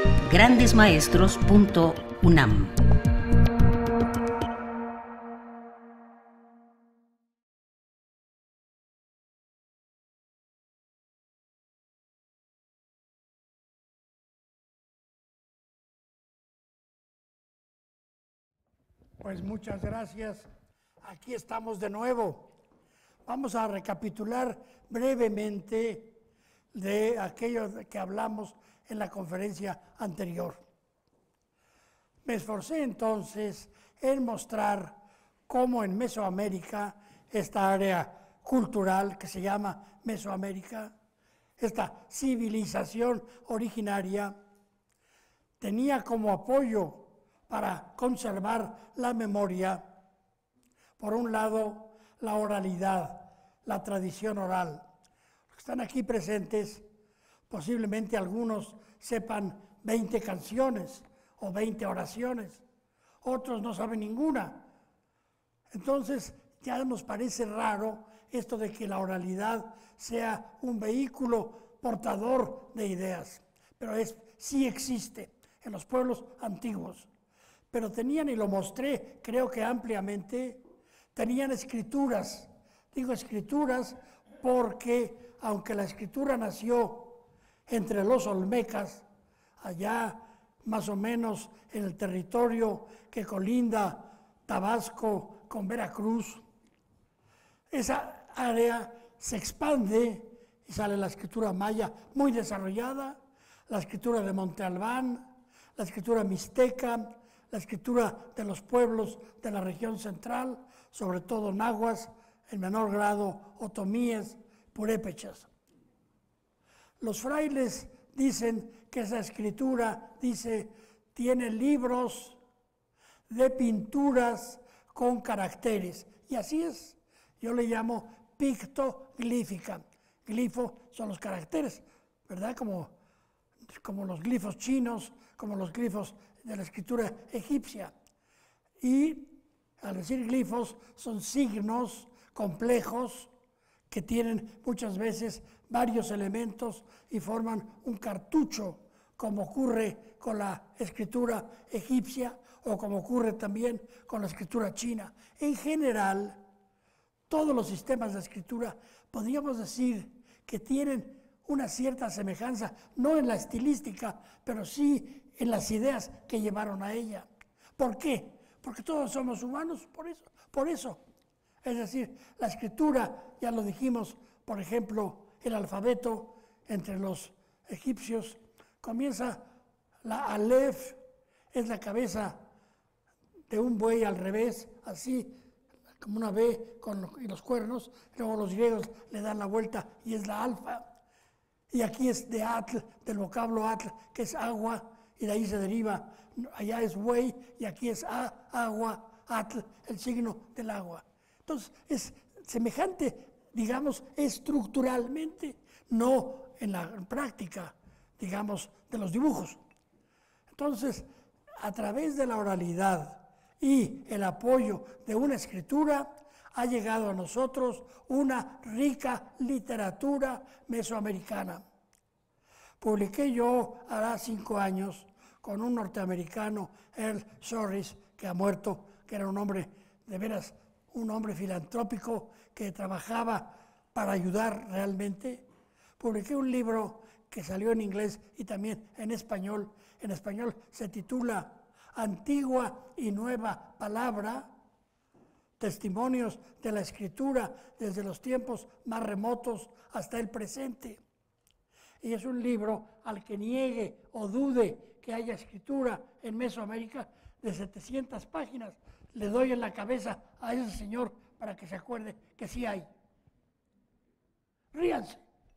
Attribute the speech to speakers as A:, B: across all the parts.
A: grandesmaestros.unam.
B: Pues muchas gracias. Aquí estamos de nuevo. Vamos a recapitular brevemente de aquello de que hablamos en la conferencia anterior. Me esforcé entonces en mostrar cómo en Mesoamérica, esta área cultural que se llama Mesoamérica, esta civilización originaria, tenía como apoyo para conservar la memoria, por un lado, la oralidad, la tradición oral. Los que están aquí presentes, posiblemente algunos sepan 20 canciones o 20 oraciones, otros no saben ninguna. Entonces, ya nos parece raro esto de que la oralidad sea un vehículo portador de ideas, pero sí existe en los pueblos antiguos. Pero tenían, y lo mostré creo que ampliamente, tenían escrituras. Digo escrituras porque aunque la escritura nació entre los olmecas, allá más o menos en el territorio que colinda Tabasco con Veracruz, esa área se expande y sale la escritura maya muy desarrollada, la escritura de Monte Albán, la escritura mixteca, la escritura de los pueblos de la región central, sobre todo nahuas, en menor grado otomíes, purépechas. Los frailes dicen que esa escritura, tiene libros de pinturas con caracteres, y así es. Yo le llamo pictoglífica. Glifo son los caracteres, ¿verdad? Como los glifos chinos, como los glifos de la escritura egipcia. Y al decir glifos, son signos complejos que tienen muchas veces varios elementos y forman un cartucho, como ocurre con la escritura egipcia o como ocurre también con la escritura china. En general, todos los sistemas de escritura podríamos decir que tienen una cierta semejanza, no en la estilística, pero sí en las ideas que llevaron a ella. ¿Por qué? Porque todos somos humanos, por eso. Es decir, la escritura, ya lo dijimos, por ejemplo, el alfabeto entre los egipcios, comienza la alef, es la cabeza de un buey al revés, así, como una B y los cuernos, luego los griegos le dan la vuelta y es la alfa. Y aquí es de atl, del vocablo atl, que es agua, y de ahí se deriva, allá es buey y aquí es agua, atl, el signo del agua. Entonces, es semejante, digamos, estructuralmente, no en la práctica, digamos, de los dibujos. Entonces, a través de la oralidad y el apoyo de una escritura, ha llegado a nosotros una rica literatura mesoamericana. Publiqué yo hará 5 años con un norteamericano, Earl Shorris, que ha muerto, que era un hombre, de veras, un hombre filantrópico que trabajaba para ayudar realmente. Publiqué un libro que salió en inglés y también en español. En español se titula Antigua y Nueva Palabra, testimonios de la escritura desde los tiempos más remotos hasta el presente. Y es un libro al que niegue o dude que haya escritura en Mesoamérica de 700 páginas. Le doy en la cabeza a ese señor para que se acuerde que sí hay. Ríanse.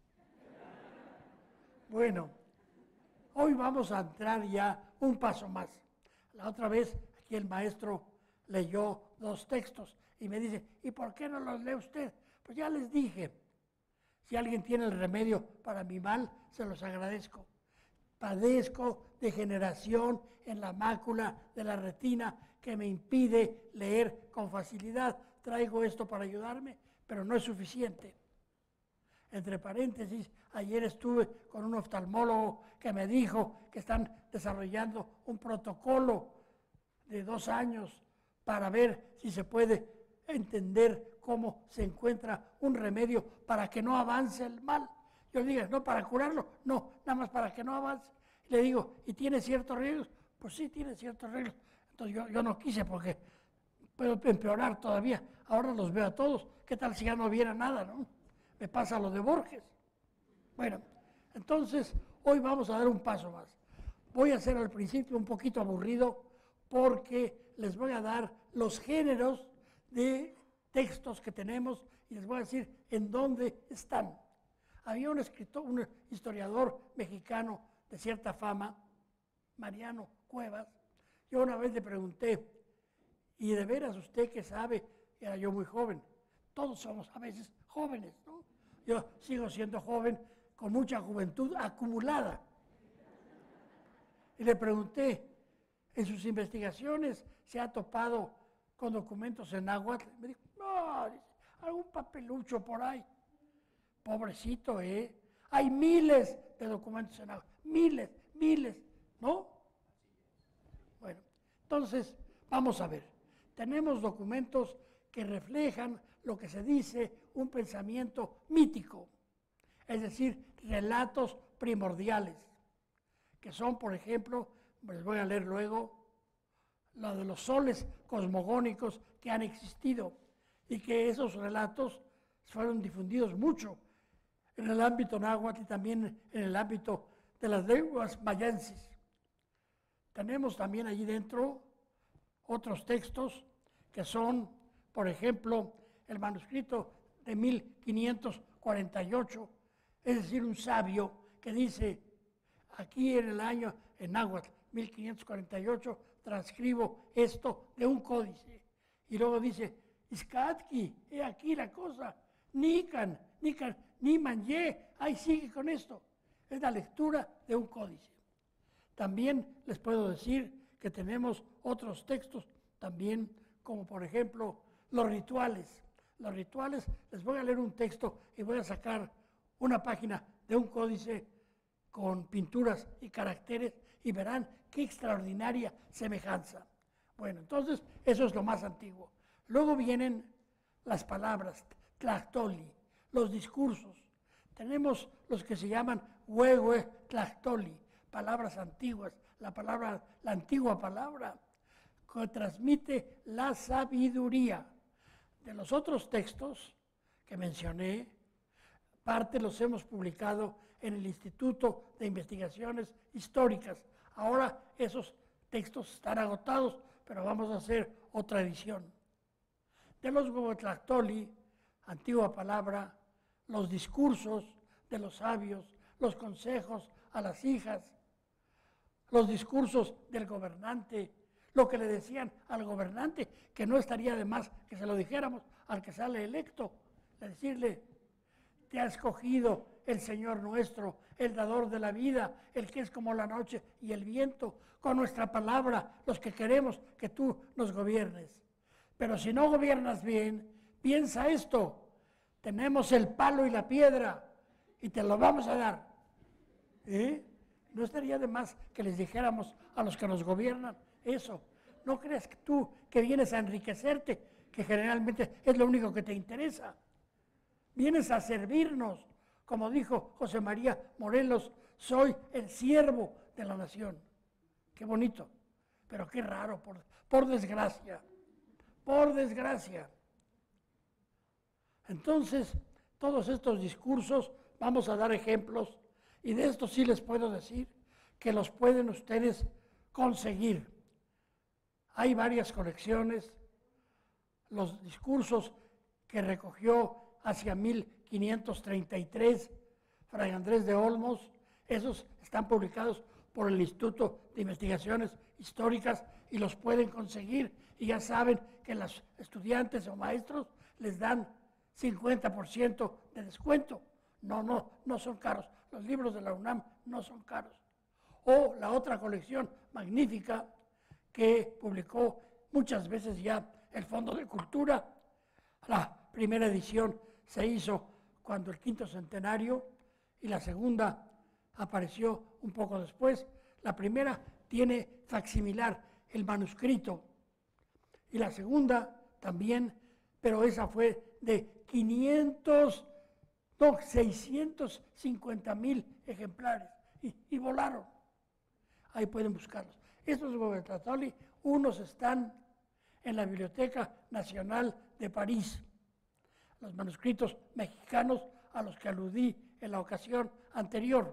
B: Bueno, hoy vamos a entrar ya un paso más. La otra vez aquí el maestro leyó 2 textos y me dice, ¿y por qué no los lee usted? Pues ya les dije, si alguien tiene el remedio para mi mal, se los agradezco. Padezco degeneración en la mácula de la retina que me impide leer con facilidad. Traigo esto para ayudarme, pero no es suficiente. Entre paréntesis, ayer estuve con un oftalmólogo que me dijo que están desarrollando un protocolo de 2 años para ver si se puede entender cómo se encuentra un remedio para que no avance el mal. Yo le digo, no para curarlo, no, nada más para que no avance. Le digo, ¿y tiene ciertos riesgos? Pues sí, tiene ciertos riesgos. Entonces yo no quise porque puedo empeorar todavía. Ahora los veo a todos. ¿Qué tal si ya no viera nada, no? Me pasa lo de Borges. Bueno, entonces hoy vamos a dar un paso más. Voy a hacer al principio un poquito aburrido porque les voy a dar los géneros de textos que tenemos y les voy a decir en dónde están. Había un escritor, un historiador mexicano de cierta fama, Mariano Cuevas. Yo una vez le pregunté, ¿y de veras usted qué sabe? Era yo muy joven. Todos somos a veces jóvenes, ¿no? Yo sigo siendo joven con mucha juventud acumulada. Y le pregunté, ¿en sus investigaciones se ha topado con documentos en náhuatl? Me dijo, no, algún papelucho por ahí. Pobrecito, ¿eh? Hay miles de documentos en náhuatl, miles, ¿no? Bueno, entonces, vamos a ver. Tenemos documentos que reflejan lo que se dice un pensamiento mítico, es decir, relatos primordiales, que son, por ejemplo, les voy a leer luego, lo de los soles cosmogónicos que han existido y que esos relatos fueron difundidos mucho en el ámbito náhuatl y también en el ámbito de las lenguas mayenses. Tenemos también allí dentro otros textos que son, por ejemplo, el manuscrito de 1548, es decir, un sabio que dice, aquí en el año, en náhuatl, 1548, transcribo esto de un códice. Y luego dice, Izcatki, he aquí la cosa, Nican, ni manje, ahí sigue con esto. Es la lectura de un códice. También les puedo decir que tenemos otros textos también, como por ejemplo los rituales. Los rituales, les voy a leer un texto y voy a sacar una página de un códice con pinturas y caracteres y verán qué extraordinaria semejanza. Bueno, entonces eso es lo más antiguo. Luego vienen las palabras, tlactoli, los discursos. Tenemos los que se llaman huehue tlactoli, palabras antiguas, la antigua palabra que transmite la sabiduría. De los otros textos que mencioné, parte los hemos publicado en el Instituto de Investigaciones Históricas. Ahora esos textos están agotados, pero vamos a hacer otra edición. De los huehuetlactoli, antigua palabra, los discursos de los sabios, los consejos a las hijas, los discursos del gobernante, lo que le decían al gobernante, que no estaría de más que se lo dijéramos al que sale electo, de decirle, te ha escogido el Señor nuestro, el dador de la vida, el que es como la noche y el viento, con nuestra palabra, los que queremos que tú nos gobiernes. Pero si no gobiernas bien, piensa esto, tenemos el palo y la piedra y te lo vamos a dar. No estaría de más que les dijéramos a los que nos gobiernan eso. No creas que tú que vienes a enriquecerte, que generalmente es lo único que te interesa. Vienes a servirnos, como dijo José María Morelos, soy el siervo de la nación. Qué bonito, pero qué raro, por desgracia. Por desgracia. Entonces, todos estos discursos, vamos a dar ejemplos, y de esto sí les puedo decir que los pueden ustedes conseguir. Hay varias colecciones, los discursos que recogió hacia 1533 Fray Andrés de Olmos, esos están publicados por el Instituto de Investigaciones Históricas y los pueden conseguir. Y ya saben que los estudiantes o maestros les dan 50% de descuento. No son caros. Los libros de la UNAM no son caros. O la otra colección magnífica que publicó muchas veces ya el Fondo de Cultura. La primera edición se hizo cuando el quinto centenario, y la segunda apareció un poco después. La primera tiene facsimilar el manuscrito, y la segunda también, pero esa fue de 650,000 ejemplares, y volaron. Ahí pueden buscarlos. Estos Huehuetlatóli, unos están en la Biblioteca Nacional de París. Los manuscritos mexicanos a los que aludí en la ocasión anterior,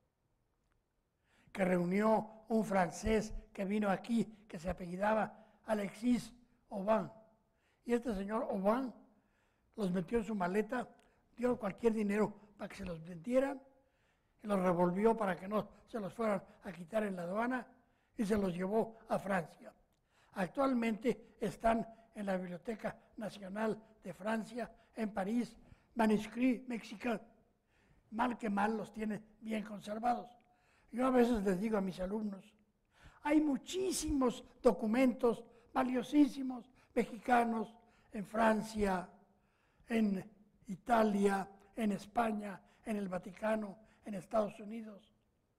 B: que reunió un francés que vino aquí, que se apellidaba Alexis Aubin. Y este señor Aubin los metió en su maleta, dio cualquier dinero para que se los vendieran, y los revolvió para que no se los fueran a quitar en la aduana, y se los llevó a Francia. Actualmente están en la Biblioteca Nacional de Francia, en París, manuscrits mexicanos. Mal que mal los tiene bien conservados. Yo a veces les digo a mis alumnos, hay muchísimos documentos valiosísimos mexicanos en Francia, en Italia, en España, en el Vaticano, en Estados Unidos.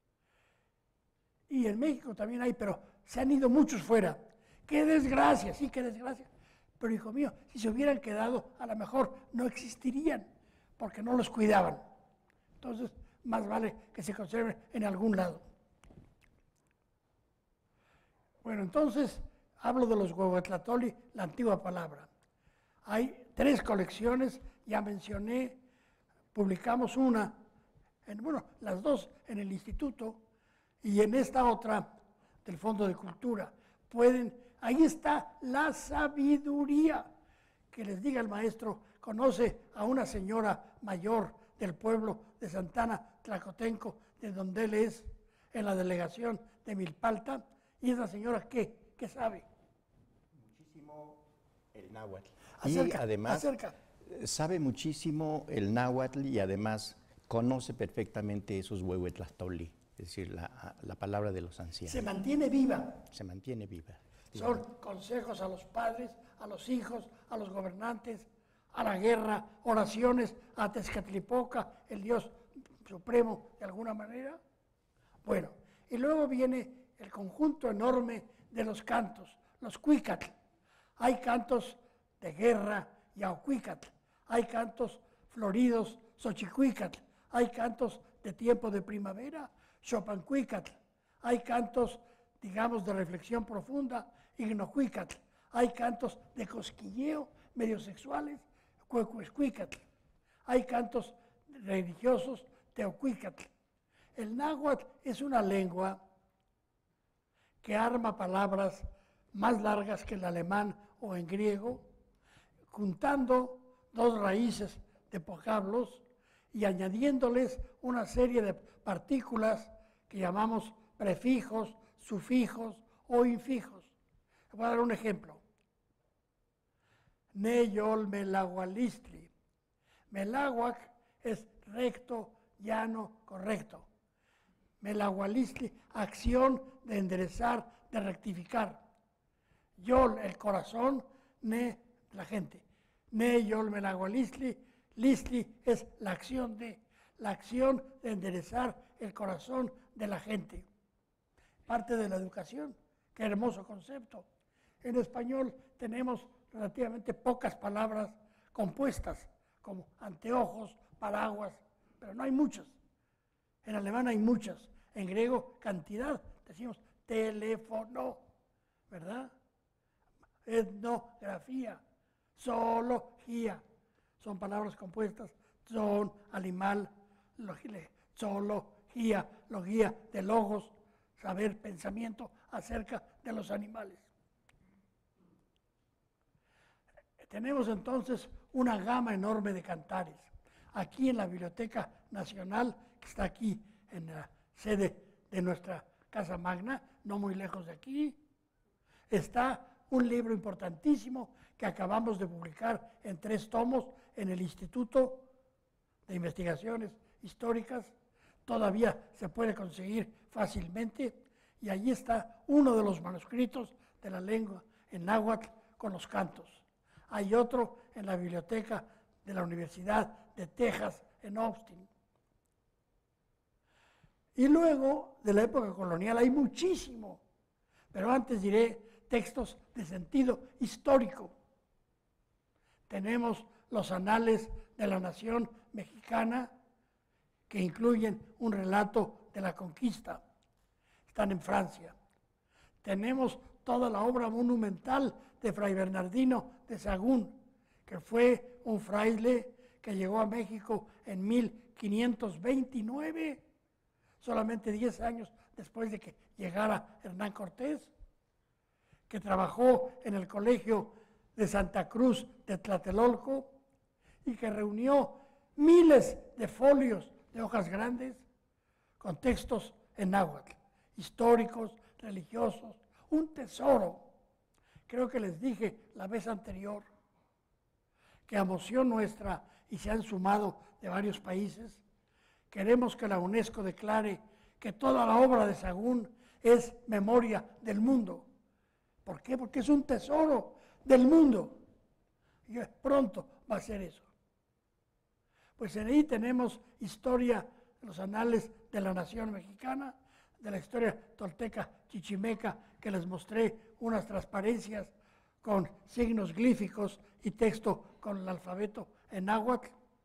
B: Y en México también hay, pero se han ido muchos fuera. ¡Qué desgracia! Sí, qué desgracia. Pero, hijo mío, si se hubieran quedado, a lo mejor no existirían, porque no los cuidaban. Entonces, más vale que se conserven en algún lado. Bueno, entonces, hablo de los Huehuetlatóli, la antigua palabra. Hay 3 colecciones, ya mencioné, publicamos una, las 2 en el instituto, y en esta otra del Fondo de Cultura. Ahí está la sabiduría. Que les diga el maestro, conoce a una señora mayor del pueblo de Santana Tlacotenco, de donde él es, en la delegación de Milpalta, y esa señora, ¿qué sabe?
C: Muchísimo el náhuatl.
B: Y
C: además sabe muchísimo el náhuatl, y además conoce perfectamente esos Huehuetlatóli, es decir, la palabra de los ancianos.
B: Se mantiene viva.
C: Se mantiene viva.
B: Son consejos a los padres, a los hijos, a los gobernantes, a la guerra, oraciones a Tezcatlipoca, el Dios supremo de alguna manera. Bueno, y luego viene el conjunto enorme de los cantos, los cuicatl. Hay cantos de guerra, yaocuicatl. Hay cantos floridos, xochicuicatl. Hay cantos de tiempo de primavera, xopancuicatl. Hay cantos, digamos, de reflexión profunda, ignocuicatl. Hay cantos de cosquilleo, medio sexuales, cuecuescuicatl. Hay cantos religiosos, teocuicatl. El náhuatl es una lengua que arma palabras más largas que el alemán o en griego, juntando 2 raíces de vocablos y añadiéndoles una serie de partículas que llamamos prefijos, sufijos o infijos. Voy a dar un ejemplo. Neyol melahualistli. Melahuac es recto, llano, correcto. Melahualistli, acción de enderezar, de rectificar. Yol, el corazón, ne, la gente. Neyol melahualistli, listli es la acción de enderezar el corazón de la gente. Parte de la educación, qué hermoso concepto. En español tenemos relativamente pocas palabras compuestas, como anteojos, paraguas, pero no hay muchas. En alemán hay muchas, en griego cantidad, decimos teléfono, ¿verdad? Etnografía, zoología, son palabras compuestas, son, animal, zoología, logía de logos, saber, pensamiento acerca de los animales. Tenemos entonces una gama enorme de cantares. Aquí en la Biblioteca Nacional, que está aquí en la sede de nuestra Casa Magna, no muy lejos de aquí, está un libro importantísimo que acabamos de publicar en 3 tomos en el Instituto de Investigaciones Históricas. Todavía se puede conseguir fácilmente, y allí está uno de los manuscritos de la lengua en náhuatl con los cantos. Hay otro en la biblioteca de la Universidad de Texas en Austin. Y luego, de la época colonial, hay muchísimo. Pero antes diré textos de sentido histórico. Tenemos los anales de la nación mexicana, que incluyen un relato de la conquista. Están en Francia. Tenemos toda la obra monumental de Fray Bernardino de Sahagún, que fue un fraile que llegó a México en 1529, solamente 10 años después de que llegara Hernán Cortés, que trabajó en el Colegio de Santa Cruz de Tlatelolco y que reunió miles de folios de hojas grandes con textos en náhuatl, históricos, religiosos, un tesoro. Creo que les dije la vez anterior que a moción nuestra, y se han sumado de varios países, queremos que la UNESCO declare que toda la obra de Sahagún es memoria del mundo. ¿Por qué? Porque es un tesoro del mundo. Y pronto va a ser eso. Pues en ahí tenemos historia, los anales de la nación mexicana, de la historia tolteca chichimeca, que les mostré unas transparencias con signos glíficos y texto con el alfabeto en náhuatl.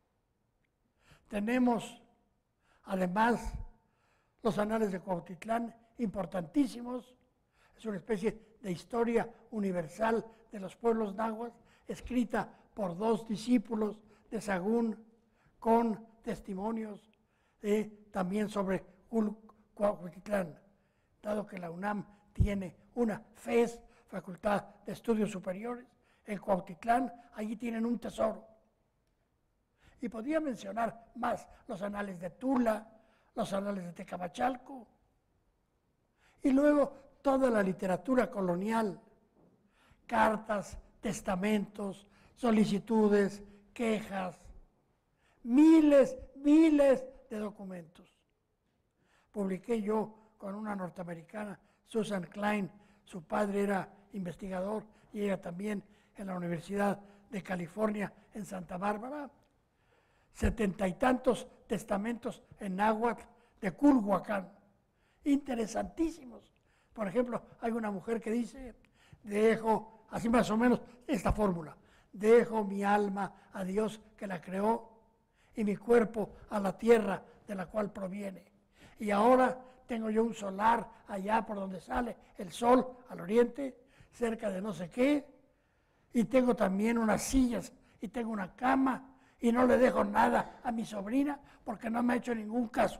B: Tenemos además los anales de Cuautitlán, importantísimos. Es una especie de historia universal de los pueblos náhuatl, escrita por 2 discípulos de Sahagún, con testimonios también sobre Cuautitlán, dado que la UNAM tiene una FES, Facultad de Estudios Superiores, en Cuautitlán, allí tienen un tesoro. Y podría mencionar más los anales de Tula, los anales de Tecamachalco, y luego toda la literatura colonial, cartas, testamentos, solicitudes, quejas, miles de documentos. Publiqué yo con una norteamericana, Susan Klein, su padre era investigador y ella también en la Universidad de California en Santa Bárbara, 70 y tantos testamentos en náhuatl de Culhuacán, interesantísimos. Por ejemplo, hay una mujer que dice, dejo, así más o menos, esta fórmula, dejo mi alma a Dios que la creó y mi cuerpo a la tierra de la cual proviene. Y ahora tengo yo un solar allá por donde sale el sol, al oriente, cerca de no sé qué, y tengo también unas sillas y tengo una cama y no le dejo nada a mi sobrina porque no me ha hecho ningún caso.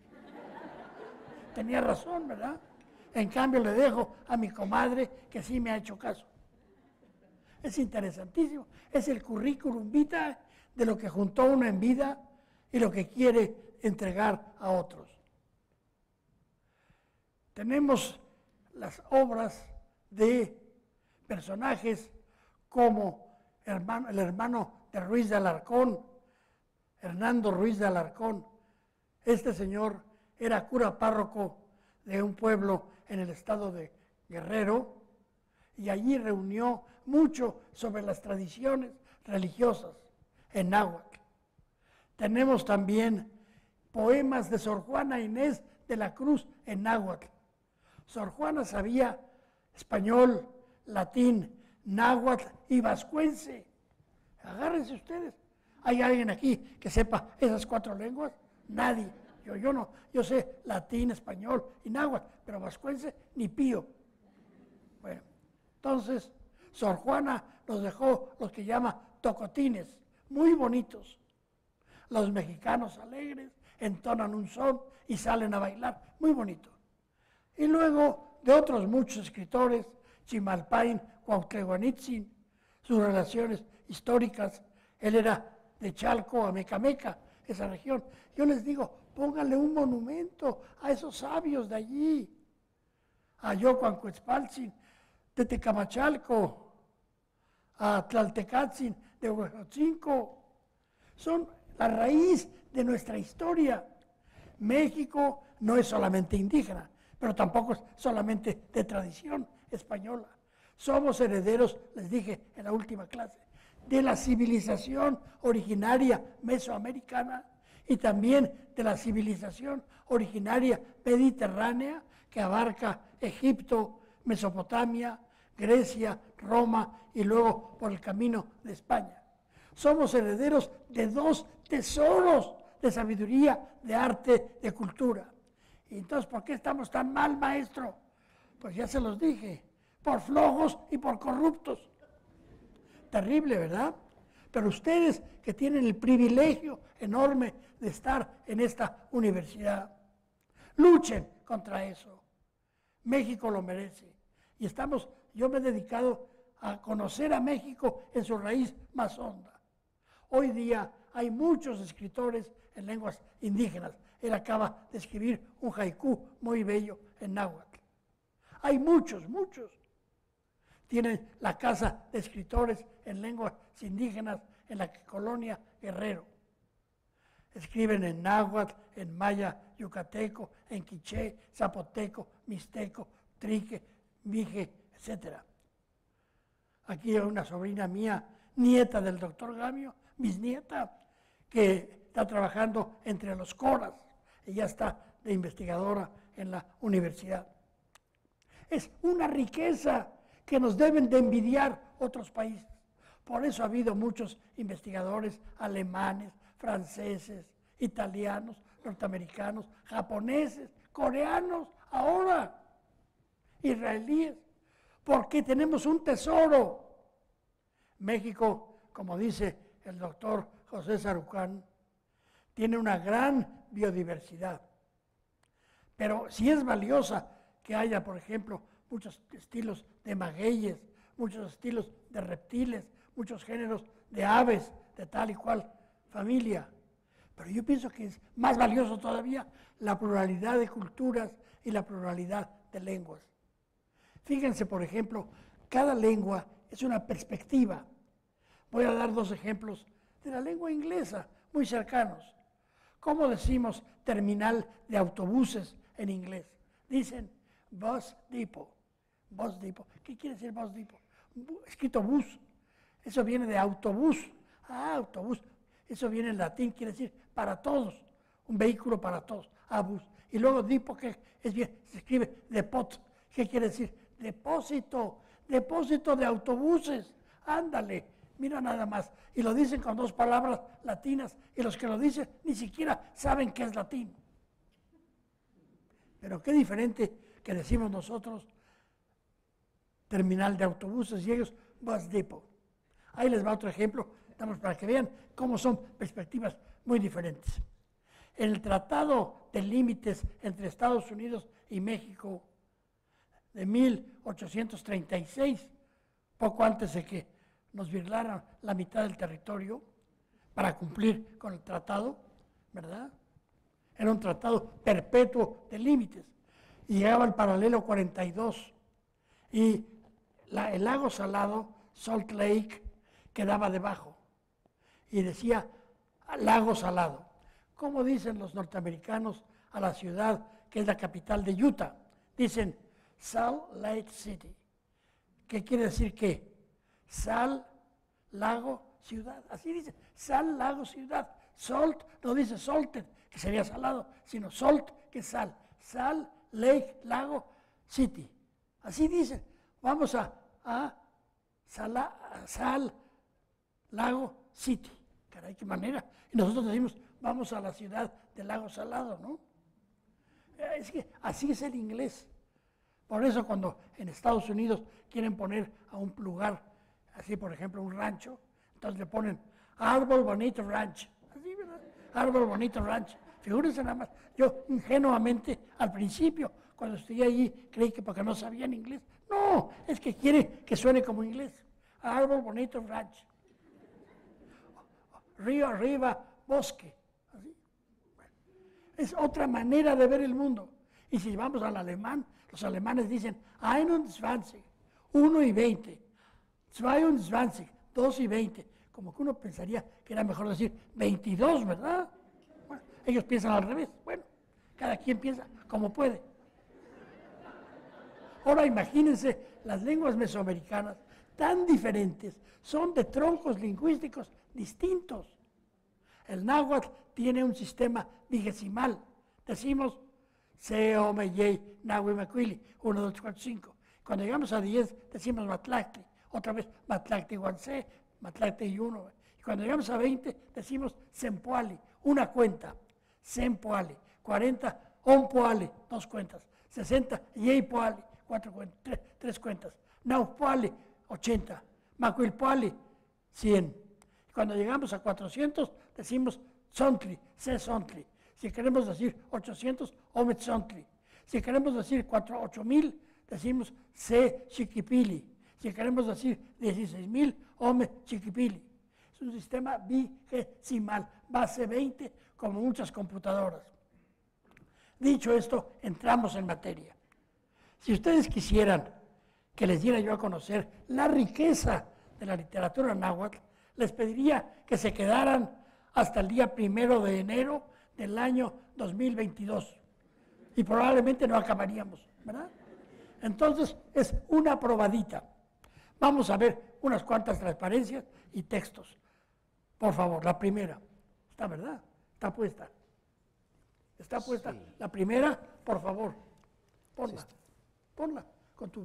B: Tenía razón, ¿verdad? En cambio le dejo a mi comadre que sí me ha hecho caso. Es interesantísimo. Es el currículum vitae de lo que juntó uno en vida y lo que quiere entregar a otros. Tenemos las obras de personajes como el hermano de Ruiz de Alarcón, Hernando Ruiz de Alarcón. Este señor era cura párroco de un pueblo en el estado de Guerrero y allí reunió mucho sobre las tradiciones religiosas en náhuatl. Tenemos también poemas de Sor Juana Inés de la Cruz en náhuatl. Sor Juana sabía español, latín, náhuatl y vascuence. Agárrense ustedes. ¿Hay alguien aquí que sepa esas 4 lenguas? Nadie. Yo no. Yo sé latín, español y náhuatl, pero vascuence ni pío. Bueno, entonces Sor Juana nos dejó los que llama tocotines, muy bonitos. Los mexicanos alegres entonan un son y salen a bailar, muy bonito. Y luego de otros muchos escritores, Chimalpain, Cuauhtlehuanitzin, sus relaciones históricas, él era de Chalco a Mecameca, esa región. Yo les digo, pónganle un monumento a esos sabios de allí, a Yocuancuetzpaltzin, de Tecamachalco, a Tlaltecatzin, de Huejotzinco. Son la raíz de nuestra historia. México no es solamente indígena, pero tampoco es solamente de tradición española. Somos herederos, les dije en la última clase, de la civilización originaria mesoamericana y también de la civilización originaria mediterránea que abarca Egipto, Mesopotamia, Grecia, Roma y luego por el camino de España. Somos herederos de dos tesoros de sabiduría, de arte, de cultura. Y entonces, ¿por qué estamos tan mal, maestro? Pues ya se los dije, por flojos y por corruptos. Terrible, ¿verdad? Pero ustedes que tienen el privilegio enorme de estar en esta universidad, luchen contra eso. México lo merece. Y yo me he dedicado a conocer a México en su raíz más honda. Hoy día hay muchos escritores en lenguas indígenas. Él acaba de escribir un haiku muy bello en náhuatl. Hay muchos. Tienen la casa de escritores en lenguas indígenas en la colonia Guerrero. Escriben en náhuatl, en maya yucateco, en quiché, zapoteco, mixteco, trique, mije, etc. Aquí hay una sobrina mía, nieta del doctor Gamio, bisnieta, que está trabajando entre los coras. Ella está de investigadora en la universidad. Es una riqueza que nos deben de envidiar otros países. Por eso ha habido muchos investigadores alemanes, franceses, italianos, norteamericanos, japoneses, coreanos, ahora israelíes, porque tenemos un tesoro. México, como dice el doctor José Sarucán, tiene una gran biodiversidad. Pero si es valiosa que haya, por ejemplo, muchos estilos de magueyes, muchos estilos de reptiles, muchos géneros de aves de tal y cual familia. Pero yo pienso que es más valioso todavía la pluralidad de culturas y la pluralidad de lenguas. Fíjense, por ejemplo, cada lengua es una perspectiva. Voy a dar dos ejemplos de la lengua inglesa, muy cercanos. ¿Cómo decimos terminal de autobuses en inglés? Dicen bus depot. Bus depot. ¿Qué quiere decir bus depot? Escrito bus. Eso viene de autobús. Ah, autobús. Eso viene en latín, quiere decir para todos. Un vehículo para todos. Ah, bus. Y luego depot, que es bien, se escribe depot. ¿Qué quiere decir? Depósito. Depósito de autobuses. Ándale. Mira nada más. Y lo dicen con dos palabras latinas. Y los que lo dicen ni siquiera saben qué es latín. Pero qué diferente que decimos nosotros terminal de autobuses y ellos bus depot. Ahí les va otro ejemplo, estamos para que vean cómo son perspectivas muy diferentes. En el Tratado de Límites entre Estados Unidos y México de 1836, poco antes de que nos virlaran la mitad del territorio para cumplir con el tratado, ¿verdad? Era un tratado perpetuo de límites. Y llegaba al paralelo 42. Y el lago salado, Salt Lake, quedaba debajo. Y decía lago salado. ¿Cómo dicen los norteamericanos a la ciudad que es la capital de Utah? Dicen Salt Lake City. ¿Qué quiere decir qué? Sal, lago, ciudad. Así dice, sal, lago, ciudad. Salt no dice salted, que sería salado, sino salt, que es sal. Sal, lake, lago, city. Así dice. Vamos a sal, lago, city. Caray, qué manera. Y nosotros decimos, vamos a la ciudad del lago salado, ¿no? Es que así es el inglés. Por eso cuando en Estados Unidos quieren poner a un lugar, así por ejemplo un rancho, entonces le ponen Árbol Bonito Ranch. Así, ¿verdad? Árbol Bonito Ranch. Figúrense nada más. Yo ingenuamente al principio, cuando estudié allí, creí que porque no sabían inglés. No, es que quiere que suene como inglés. Árbol Bonito Ranch. Río arriba, bosque. Así. Bueno, es otra manera de ver el mundo. Y si vamos al alemán, los alemanes dicen 21, 1 y 20, 22, 2 y 20. Como que uno pensaría que era mejor decir 22, ¿verdad? Bueno, ellos piensan al revés. Bueno, cada quien piensa como puede. Ahora imagínense las lenguas mesoamericanas tan diferentes, son de troncos lingüísticos distintos. El náhuatl tiene un sistema vigesimal. Decimos C, Ome, Yey, Nahui, Macuili, 1, 2, 4, 5. Cuando llegamos a 10, decimos Matlactli. Otra vez Matlactli, 1C, Matlactli, 1. Y cuando llegamos a 20, decimos Sempoali, una cuenta. Sempoali. 40, Ompoali, 2 cuentas. 60, Yeypoali, 4 cuentas, 3 cuentas. Naupoali, 80. Macuilpoali, 100. Y cuando llegamos a 400, decimos Tzontli, C Tzontli. Si queremos decir 800, Omet Tzontli. Si queremos decir 8000, decimos C Chiquipili. Si queremos decir 16,000, Omet Chiquipili. Es un sistema vigesimal, base 20, como muchas computadoras. Dicho esto, entramos en materia. Si ustedes quisieran que les diera yo a conocer la riqueza de la literatura náhuatl, les pediría que se quedaran hasta el día 1 de enero del año 2022. Y probablemente no acabaríamos, ¿verdad? Entonces, es una probadita. Vamos a ver unas cuantas transparencias y textos. Por favor, la primera. ¿Está, verdad? Está puesta. ¿Está puesta? Sí. La primera, por favor. Ponla. Sí, ponla con tu...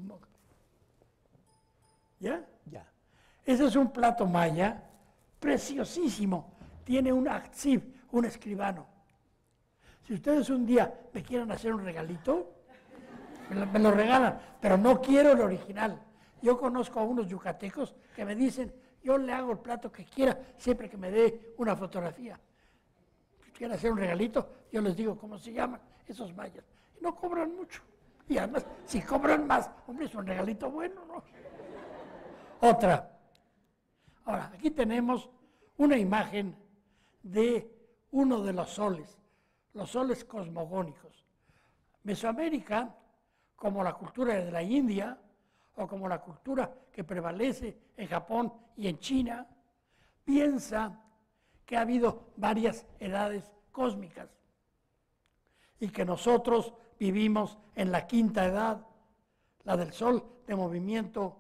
B: ¿Ya?
C: Ya.
B: Ese es un plato maya preciosísimo. Tiene un aktsib, un escribano. Si ustedes un día me quieren hacer un regalito, me lo regalan, pero no quiero el original. Yo conozco a unos yucatecos que me dicen, yo le hago el plato que quiera, siempre que me dé una fotografía. Si quieren hacer un regalito, yo les digo cómo se llaman esos mayas. Y no cobran mucho. Y además, si cobran más, hombre, es un regalito bueno, ¿no? Otra. Ahora, aquí tenemos una imagen de uno de los soles cosmogónicos. Mesoamérica, como la cultura de la India, o como la cultura que prevalece en Japón y en China, piensa que ha habido varias edades cósmicas y que nosotros vivimos en la quinta edad, la del Sol de movimiento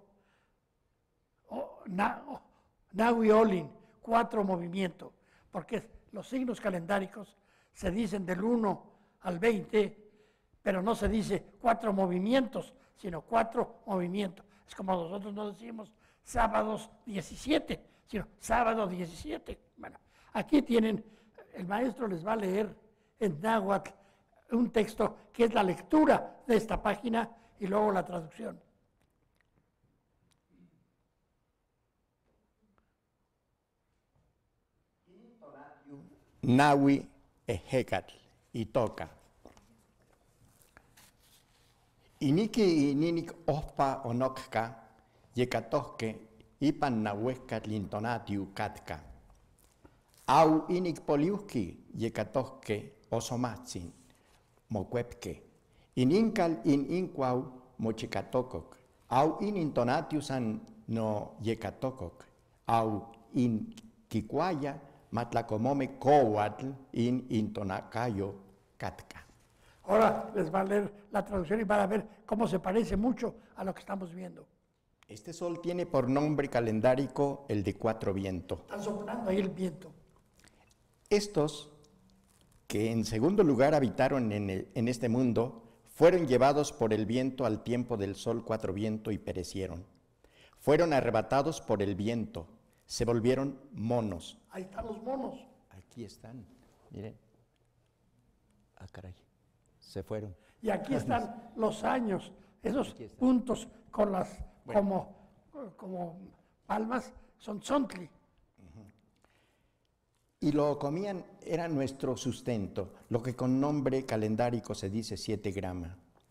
B: Nahui Olin, 4 movimientos, porque los signos calendáricos se dicen del 1 al 20, pero no se dice 4 movimientos, sino 4 movimientos. Es como nosotros no decimos sábados 17, sino sábado 17. Bueno, aquí tienen, el maestro les va a leer en náhuatl un texto que es la lectura de esta página y luego la traducción.
C: Nahui Ejecatl y toca. Iniki ininik ospa onokka, yekatoske ipan nahuescat lintonatiu katka. Au inik poliuski yekatoske osomatsin, moquepke. Ininkal in inquau mochicatokok. Au in intonatiusan no yekatokok. Au in kikuaya matlacomome coatl in intonacayo katka.
B: Ahora les va a leer la traducción y van a ver cómo se parece mucho a lo que estamos viendo.
C: Este sol tiene por nombre calendárico el de 4 vientos.
B: Están soplando ahí el viento.
C: Estos, que en segundo lugar habitaron en este mundo, fueron llevados por el viento al tiempo del sol 4 vientos y perecieron. Fueron arrebatados por el viento, se volvieron monos.
B: Ahí están los monos.
C: Aquí están, miren. Ah, caray. Se fueron.
B: Y aquí están los años, esos puntos con las, bueno, como palmas, son tzontli.
C: Y lo comían, era nuestro sustento, lo que con nombre calendárico se dice 7 gramos.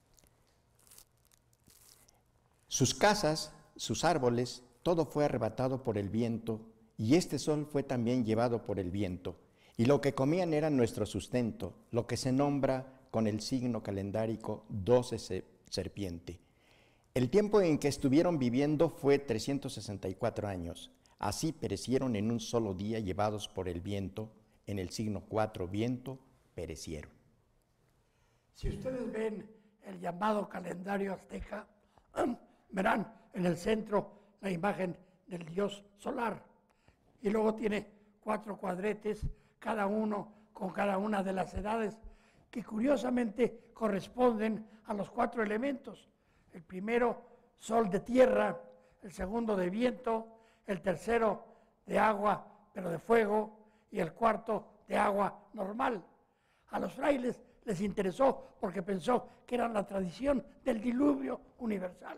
C: Sus casas, sus árboles, todo fue arrebatado por el viento, y este sol fue también llevado por el viento. Y lo que comían era nuestro sustento, lo que se nombra con el signo calendárico 12 serpiente. El tiempo en que estuvieron viviendo fue 364 años. Así perecieron en un solo día llevados por el viento, en el signo 4 viento, perecieron.
B: Si ustedes ven el llamado calendario azteca, verán en el centro la imagen del dios solar. Y luego tiene 4 cuadretes, cada uno con cada una de las edades, que curiosamente corresponden a los 4 elementos. El primero, sol de tierra, el segundo de viento, el tercero de agua, pero de fuego, y el cuarto de agua normal. A los frailes les interesó porque pensó que era la tradición del diluvio universal.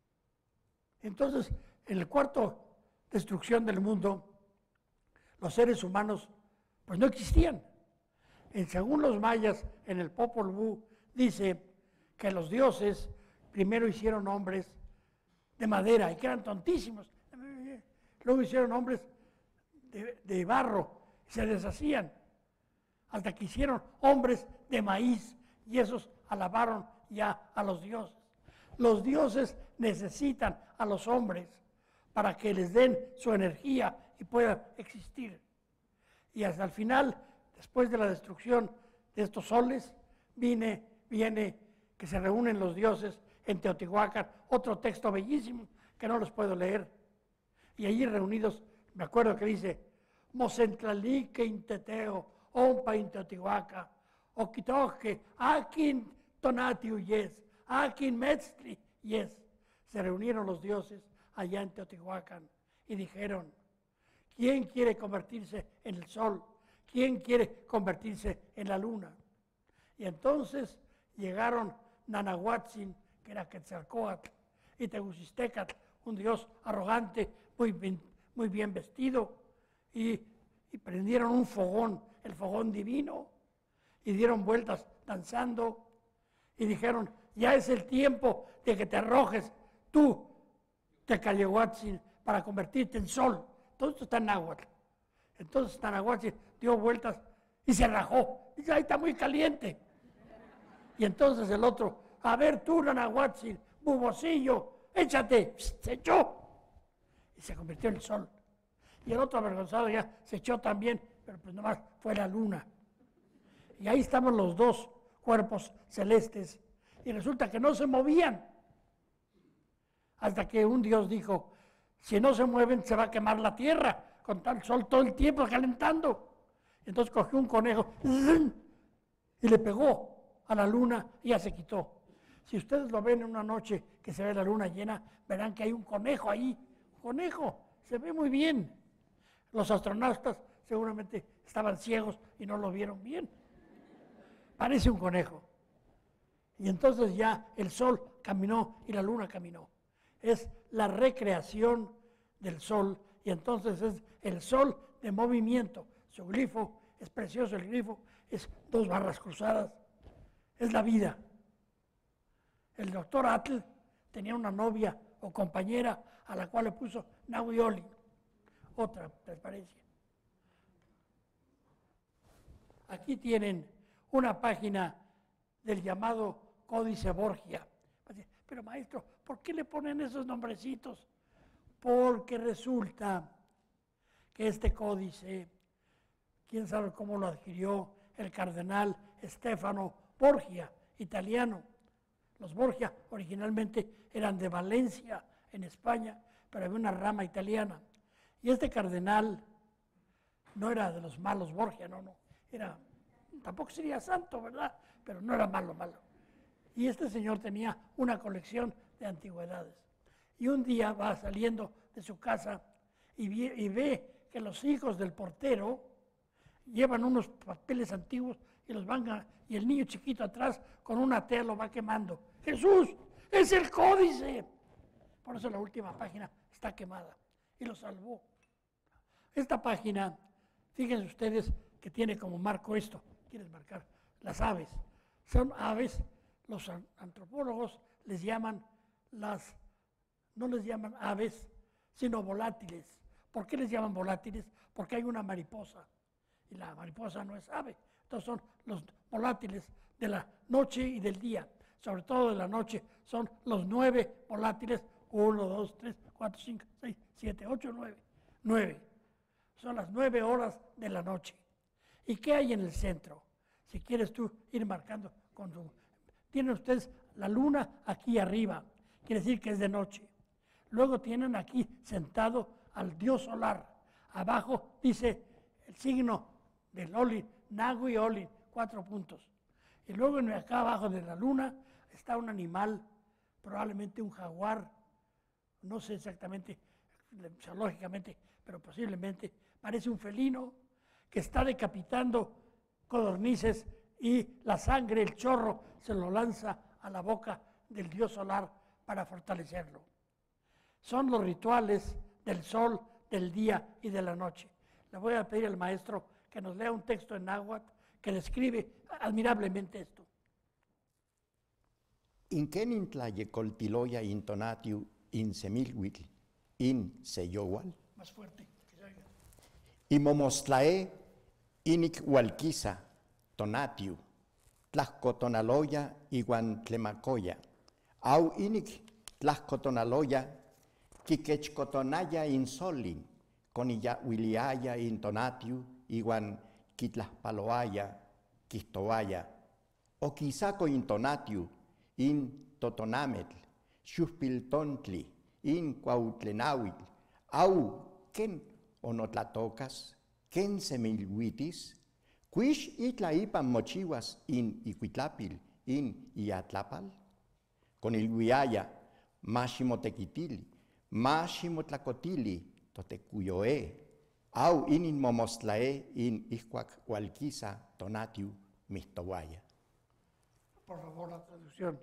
B: Entonces, en el cuarto destrucción del mundo, los seres humanos pues no existían. Según los mayas, en el Popol Vuh, dice que los dioses primero hicieron hombres de madera y que eran tontísimos. Luego hicieron hombres de barro y se deshacían. Hasta que hicieron hombres de maíz y esos alabaron ya a los dioses. Los dioses necesitan a los hombres para que les den su energía y puedan existir. Y hasta el final, después de la destrucción de estos soles, viene que se reúnen los dioses en Teotihuacán, otro texto bellísimo que no los puedo leer. Y allí reunidos, me acuerdo que dice, Mocentlalique inteteo, ompa in Teotihuaca, oquitoque, akin tonatiu yes, akin metzli yes. Se reunieron los dioses allá en Teotihuacán y dijeron, ¿quién quiere convertirse en el sol? ¿Quién quiere convertirse en la luna? Y entonces llegaron Nanahuatzin, que era Quetzalcóatl, y Tegucistecatl, un dios arrogante, muy bien vestido, y prendieron un fogón, el fogón divino, y dieron vueltas danzando, y dijeron, ya es el tiempo de que te arrojes tú, Tecallehuatzin, para convertirte en sol. Todo esto está en náhuatl. Entonces Nanahuatzin dio vueltas y se rajó. Dice, ahí está muy caliente. Y entonces el otro, a ver tú, Nanahuatzin, bubosillo, échate. Se echó. Y se convirtió en el sol. Y el otro avergonzado ya se echó también, pero pues nomás fue la luna. Y ahí estaban los dos cuerpos celestes. Y resulta que no se movían. Hasta que un dios dijo, si no se mueven se va a quemar la tierra, con tal sol todo el tiempo calentando. Entonces cogió un conejo y le pegó a la luna y ya se quitó. Si ustedes lo ven en una noche que se ve la luna llena, verán que hay un conejo ahí. Un conejo, se ve muy bien. Los astronautas seguramente estaban ciegos y no lo vieron bien. Parece un conejo. Y entonces ya el sol caminó y la luna caminó. Es la recreación del sol y entonces es el sol de movimiento. Su glifo es precioso, el glifo es 2 barras cruzadas, es la vida. El doctor Atl tenía una novia o compañera a la cual le puso Nahuioli, otra transparencia. Aquí tienen una página del llamado Códice Borgia. Pero maestro, ¿por qué le ponen esos nombrecitos? Porque resulta que este códice, quién sabe cómo lo adquirió el cardenal Stefano Borgia, italiano. Los Borgia originalmente eran de Valencia, en España, pero había una rama italiana. Y este cardenal no era de los malos Borgia, no, tampoco sería santo, ¿verdad? Pero no era malo. Y este señor tenía una colección de antigüedades. Y un día va saliendo de su casa y ve que los hijos del portero llevan unos papeles antiguos y y el niño chiquito atrás con una tea lo va quemando. ¡Jesús! ¡Es el códice! Por eso la última página está quemada. Y lo salvó. Esta página, fíjense ustedes que tiene como marco esto. ¿Quieres marcar? Las aves. Son aves. Los antropólogos les llaman no les llaman aves, sino volátiles. ¿Por qué les llaman volátiles? Porque hay una mariposa y la mariposa no es ave. Entonces son los volátiles de la noche y del día. Sobre todo de la noche son los 9 volátiles. 1, 2, 3, 4, 5, 6, 7, 8, 9. 9. Son las 9 horas de la noche. ¿Y qué hay en el centro? Si quieres tú ir marcando con tu... Tienen ustedes la luna aquí arriba, quiere decir que es de noche. Luego tienen aquí sentado al dios solar. Abajo dice el signo del Olin, Nagu y Olin, 4 puntos. Y luego acá abajo de la luna está un animal, probablemente un jaguar, no sé exactamente, zoológicamente, pero posiblemente parece un felino que está decapitando codornices y la sangre, el chorro, se lo lanza a la boca del dios solar para fortalecerlo. Son los rituales del sol, del día y de la noche. Le voy a pedir al maestro que nos lea un texto en náhuatl que describe admirablemente esto.
C: Inkenin tlayecoltiloya intonatiu in semilhuitl in seyowal.
B: Más fuerte, que se oiga.
C: Y momostlae inic hualquiza tonatiu tlascotonaloya iguan tlemacoya. Au inic tlascotonaloya quiquechcotonaya in solin conilla huiliaya in tonatiu iguan quitlaspaloaya quistoaya. O quisaco in tonatiu in totonametl, xuspiltontli, in cuautlenauitl, au ken onotlatocas, ken semilhuitis, quish itlaipan mochihuas in icuitlapil, in iatlapal, con il huiaya, maximotequitili, maximotlacotili, totecuyoe, au inin momostlae in ihcuac hualquiza tonatiu mistowaya.
B: Por favor, la traducción.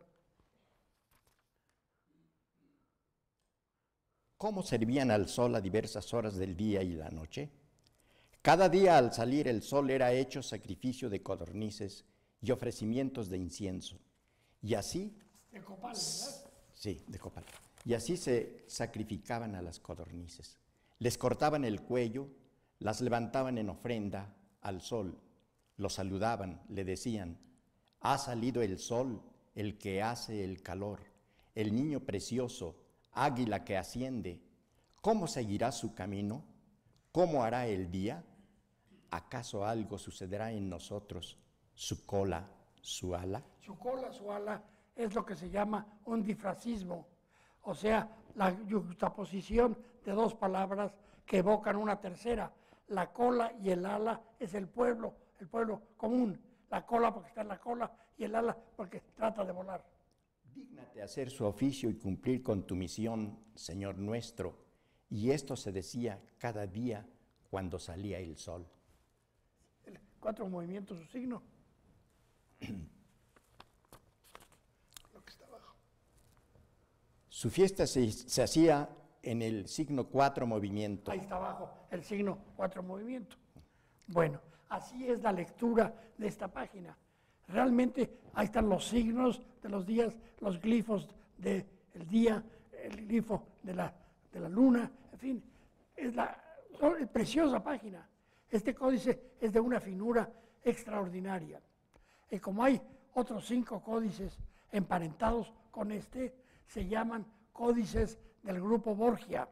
C: ¿Cómo servían al sol a diversas horas del día y la noche? Cada día al salir el sol era hecho sacrificio de codornices y ofrecimientos de incienso. Y así...
B: De copal, ¿verdad?
C: Sí, de copal. Y así se sacrificaban a las codornices. Les cortaban el cuello, las levantaban en ofrenda al sol, lo saludaban, le decían: ha salido el sol, el que hace el calor, el niño precioso, águila que asciende. ¿Cómo seguirá su camino? ¿Cómo hará el día? ¿Acaso algo sucederá en nosotros? ¿Su cola, su ala?
B: Su cola, su ala, es lo que se llama un difracismo, o sea, la yuxtaposición de dos palabras que evocan una tercera. La cola y el ala es el pueblo común. La cola porque está en la cola y el ala porque trata de volar.
C: Dígnate hacer su oficio y cumplir con tu misión, Señor nuestro. Y esto se decía cada día cuando salía el sol.
B: 4 movimientos, su signo. Lo que está abajo.
C: Su fiesta se hacía en el signo 4 movimiento.
B: Ahí está abajo el signo 4 movimiento. Bueno, así es la lectura de esta página. Realmente ahí están los signos de los días, los glifos del día, el glifo de la luna, en fin, es preciosa página. Este códice es de una finura extraordinaria. Y como hay otros 5 códices emparentados con este, se llaman códices del grupo Borgia.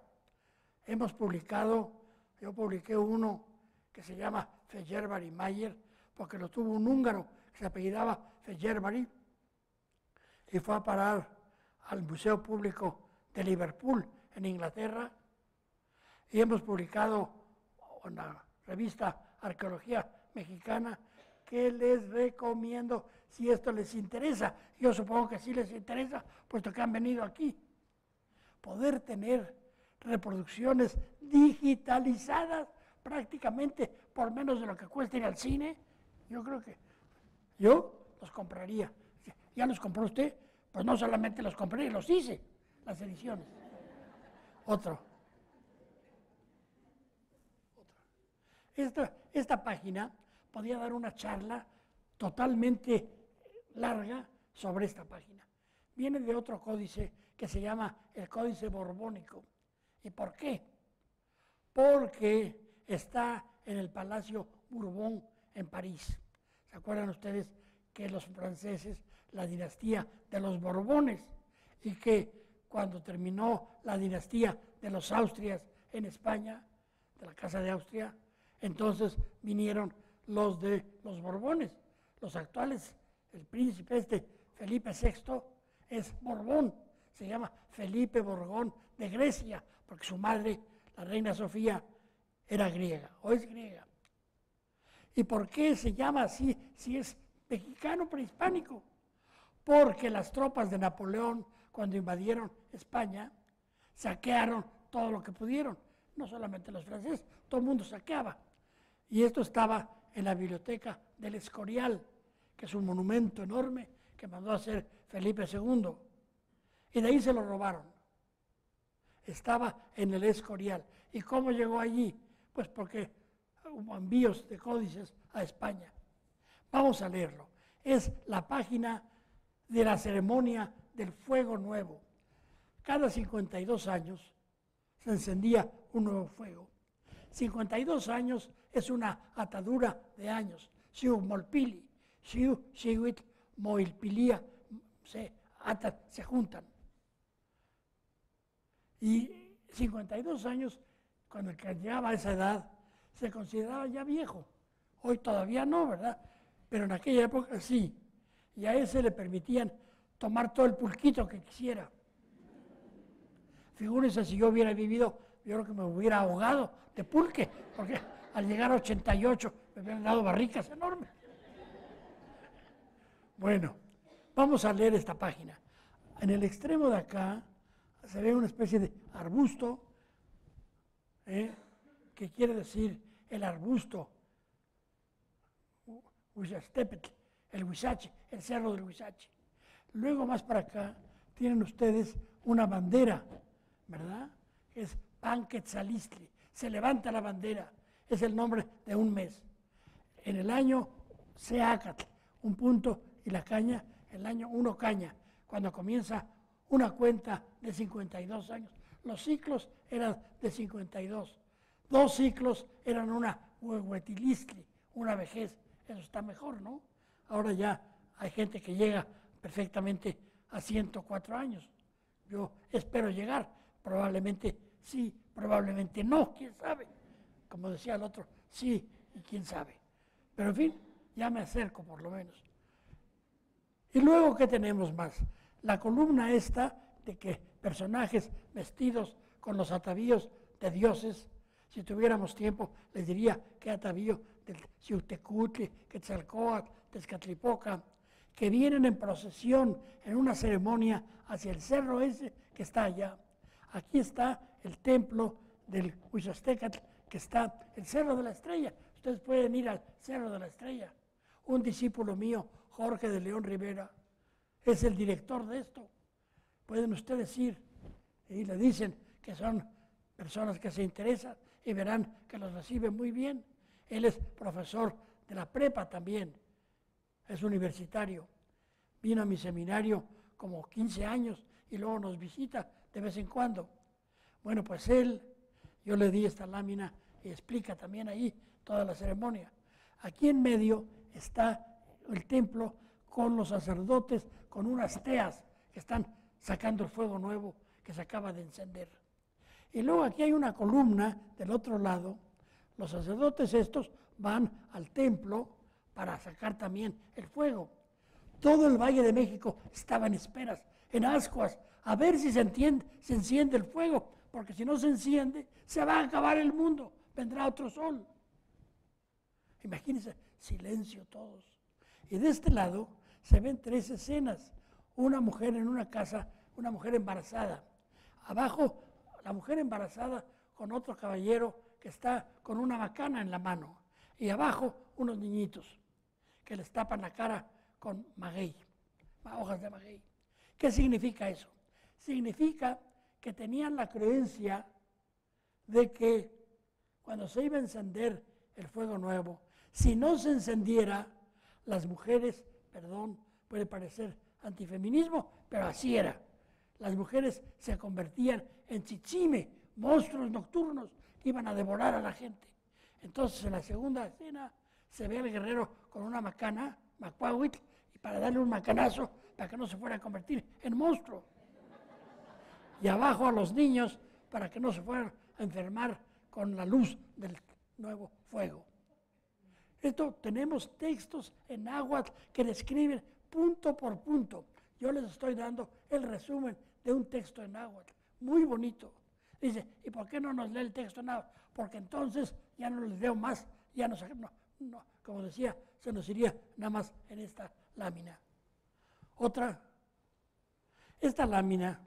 B: Yo publiqué uno que se llama Fejerbari Mayer, porque lo tuvo un húngaro que se apellidaba Fejerbari, y fue a parar al Museo Público de Liverpool, en Inglaterra, y hemos publicado en la revista Arqueología Mexicana, que les recomiendo si esto les interesa. Yo supongo que sí les interesa, puesto que han venido aquí. Poder tener reproducciones digitalizadas prácticamente por menos de lo que cuesta ir al cine, yo creo que yo los compraría. ¿Ya los compró usted? Pues no solamente los compré, los hice, las ediciones. Esta página podía dar una charla totalmente larga sobre esta página. Viene de otro códice que se llama el Códice Borbónico. ¿Y por qué? Porque está en el Palacio Bourbon en París. ¿Se acuerdan ustedes que los franceses, la dinastía de los Borbones, y que cuando terminó la dinastía de los Austrias en España, de la Casa de Austria, entonces vinieron los de los Borbones, los actuales, el príncipe Felipe VI es Borbón, se llama Felipe Borbón de Grecia, porque su madre, la reina Sofía, era griega, o es griega. ¿Y por qué se llama así si es mexicano prehispánico? Porque las tropas de Napoleón, cuando invadieron España, saquearon todo lo que pudieron. No solamente los franceses, todo el mundo saqueaba. Y esto estaba en la biblioteca del Escorial, que es un monumento enorme que mandó a hacer Felipe II. Y de ahí se lo robaron. Estaba en el Escorial. ¿Y cómo llegó allí? Pues porque hubo envíos de códices a España. Vamos a leerlo. Es la página de la ceremonia del fuego nuevo. Cada 52 años se encendía un nuevo fuego. 52 años es una atadura de años. Siu molpili, siu siwit moilpilia, se juntan. Y 52 años, cuando el que llegaba a esa edad, se consideraba ya viejo. Hoy todavía no, ¿verdad? Pero en aquella época sí. Y a ese le permitían tomar todo el pulquito que quisiera. Figúrense si yo hubiera vivido, yo creo que me hubiera ahogado de pulque, porque al llegar a 88 me hubieran dado barricas enormes. Bueno, vamos a leer esta página. En el extremo de acá se ve una especie de arbusto, que quiere decir el arbusto, Huixastepetl, el Huizache, el cerro del Huizache. Luego más para acá tienen ustedes una bandera, ¿verdad? Es Panquetzalistli, se levanta la bandera, es el nombre de un mes. En el año Seacatl, un punto y la caña, el año 1 caña, cuando comienza una cuenta de 52 años. Los ciclos eran de 52. 2 ciclos eran una huehuetilistli, una vejez. Eso está mejor, ¿no? Ahora ya hay gente que llega perfectamente a 104 años. Yo espero llegar, probablemente sí, probablemente no, quién sabe. Como decía el otro, sí y quién sabe. Pero en fin, ya me acerco por lo menos. Y luego, ¿qué tenemos más? La columna esta de que personajes vestidos con los atavíos de dioses, si tuviéramos tiempo, les diría qué atavío del Xiuhtecutli, Quetzalcóatl, Tezcatlipoca, que vienen en procesión en una ceremonia hacia el cerro ese que está allá. Aquí está el templo del Huixastecatl, que está el Cerro de la Estrella. Ustedes pueden ir al Cerro de la Estrella. Un discípulo mío, Jorge de León Rivera, es el director de esto. Pueden ustedes ir y le dicen que son personas que se interesan y verán que los reciben muy bien. Él es profesor de la prepa también, es universitario. Vino a mi seminario como 15 años y luego nos visita de vez en cuando. Bueno, pues yo le di esta lámina y explica también ahí toda la ceremonia. Aquí en medio está el templo con los sacerdotes, con unas teas que están sacando el fuego nuevo que se acaba de encender. Y luego aquí hay una columna del otro lado. Los sacerdotes estos van al templo para sacar también el fuego. Todo el Valle de México estaba en esperas, en ascuas, a ver si se enciende el fuego, porque si no se enciende, se va a acabar el mundo, vendrá otro sol. Imagínense, silencio todos. Y de este lado se ven 3 escenas. Una mujer en una casa, una mujer embarazada. Abajo, la mujer embarazada con otro caballero que está con una macana en la mano. Y abajo, unos niñitos que les tapan la cara con maguey, hojas de maguey. ¿Qué significa eso? Significa que tenían la creencia de que cuando se iba a encender el fuego nuevo, si no se encendiera, las mujeres, puede parecer antifeminismo, pero así era. Las mujeres se convertían en tzitzime, monstruos nocturnos que iban a devorar a la gente. Entonces, en la segunda escena, se ve al guerrero con una macana, macuahuitl, y para darle un macanazo para que no se fuera a convertir en monstruo. Y abajo a los niños para que no se fueran a enfermar con la luz del nuevo fuego. Esto tenemos textos en náhuatl que describen punto por punto. Yo les estoy dando el resumen de un texto en náhuatl, muy bonito. Dice, ¿y por qué no nos lee el texto en náhuatl? Porque entonces ya no les leo más, ya no, como decía, se nos iría nada más en esta lámina. Otra, esta lámina,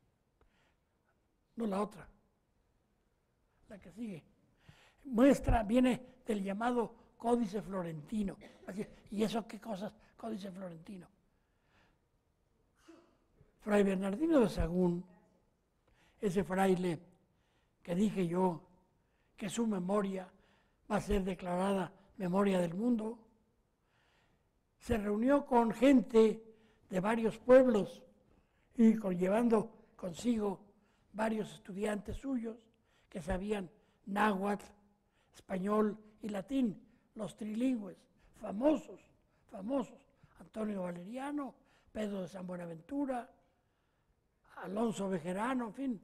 B: no la otra, la que sigue, viene del llamado Códice Florentino. ¿Y eso qué cosas? Códice Florentino. Fray Bernardino de Sahagún, ese fraile que dije yo que su memoria va a ser declarada memoria del mundo, se reunió con gente de varios pueblos y llevando consigo varios estudiantes suyos que sabían náhuatl, español y latín, los trilingües, famosos, Antonio Valeriano, Pedro de San Buenaventura, Alonso Bejerano, en fin.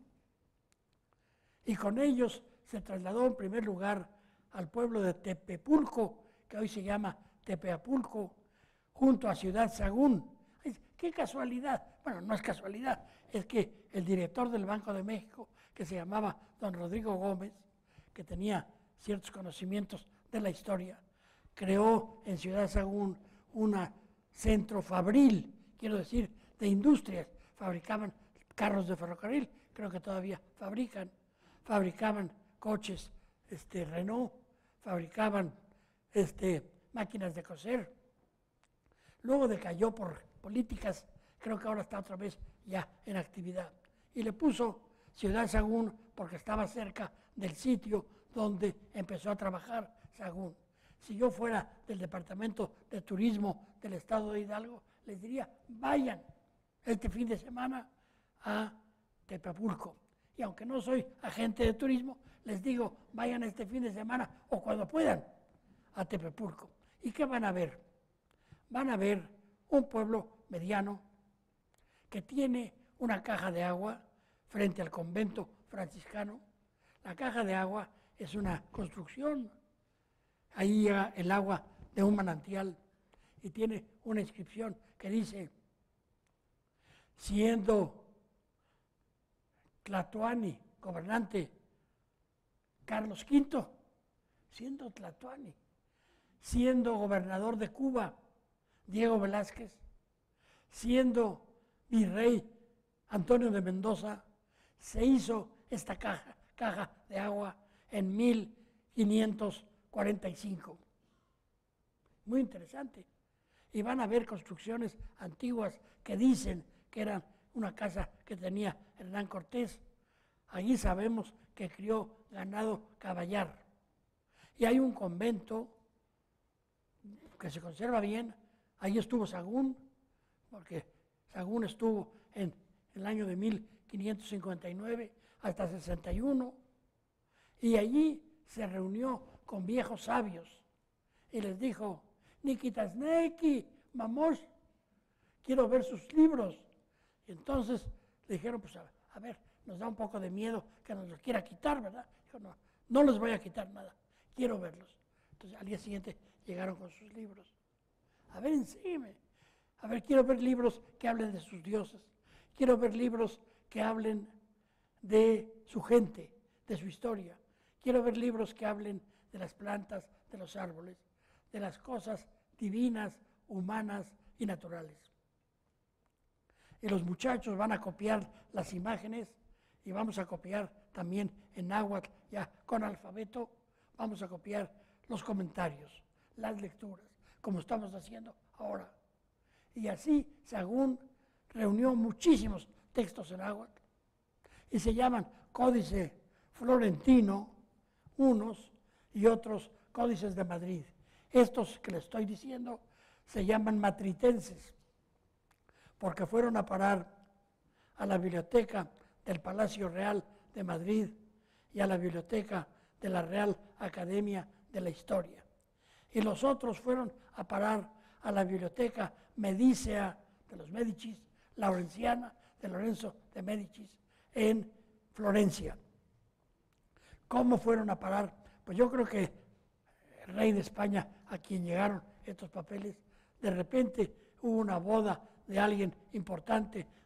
B: Y con ellos se trasladó en primer lugar al pueblo de Tepepulco, que hoy se llama Tepeapulco, junto a Ciudad Sahagún. ¡Qué casualidad! Bueno, no es casualidad, es que el director del Banco de México, que se llamaba don Rodrigo Gómez, que tenía ciertos conocimientos de la historia, creó en Ciudad Sahagún un centro fabril, quiero decir, de industrias. Fabricaban carros de ferrocarril, creo que todavía fabricaban coches Renault, fabricaban máquinas de coser. Luego decayó por políticas, creo que ahora está otra vez ya en actividad. Y le puso Ciudad Sahagún porque estaba cerca del sitio donde empezó a trabajar Sahagún. Si yo fuera del Departamento de Turismo del Estado de Hidalgo, les diría, vayan este fin de semana a Tepeapulco. Y aunque no soy agente de turismo, les digo, vayan este fin de semana o cuando puedan a Tepeapulco. ¿Y qué van a ver? Van a ver un pueblo mediano que tiene una caja de agua frente al convento franciscano. La caja de agua es una construcción. Ahí llega el agua de un manantial y tiene una inscripción que dice, siendo Tlatoani, gobernante Carlos V, siendo Tlatoani, siendo gobernador de Cuba Diego Velázquez, siendo virrey Antonio de Mendoza, se hizo esta caja de agua en 1545. Muy interesante. Y van a ver construcciones antiguas que dicen que eran una casa que tenía Hernán Cortés. Allí sabemos que crió ganado caballar. Y hay un convento que se conserva bien. Ahí estuvo Sahagún, porque Sahagún estuvo en el año de 1559 hasta 61. Y allí se reunió con viejos sabios y les dijo, Nikitasneki, mamos, quiero ver sus libros. Y entonces le dijeron, pues a ver, nos da un poco de miedo que nos los quiera quitar, ¿verdad? Dijo, no les voy a quitar nada, quiero verlos. Entonces al día siguiente llegaron con sus libros. A ver, enséñeme. A ver, quiero ver libros que hablen de sus dioses. Quiero ver libros que hablen de su gente, de su historia. Quiero ver libros que hablen de las plantas, de los árboles, de las cosas divinas, humanas y naturales. Y los muchachos van a copiar las imágenes y vamos a copiar también en náhuatl, ya con alfabeto, vamos a copiar los comentarios, las lecturas, como estamos haciendo ahora. Y así Sahagún reunió muchísimos textos en náhuatl y se llaman Códice Florentino, unos y otros códices de Madrid. Estos que les estoy diciendo se llaman matritenses, porque fueron a parar a la biblioteca del Palacio Real de Madrid y a la biblioteca de la Real Academia de la Historia. Y los otros fueron a parar a la biblioteca medicea de los Médicis, laurenciana de Lorenzo de Médicis, en Florencia. ¿Cómo fueron a parar? Pues yo creo que el rey de España, a quien llegaron estos papeles, de repente hubo una boda de alguien importante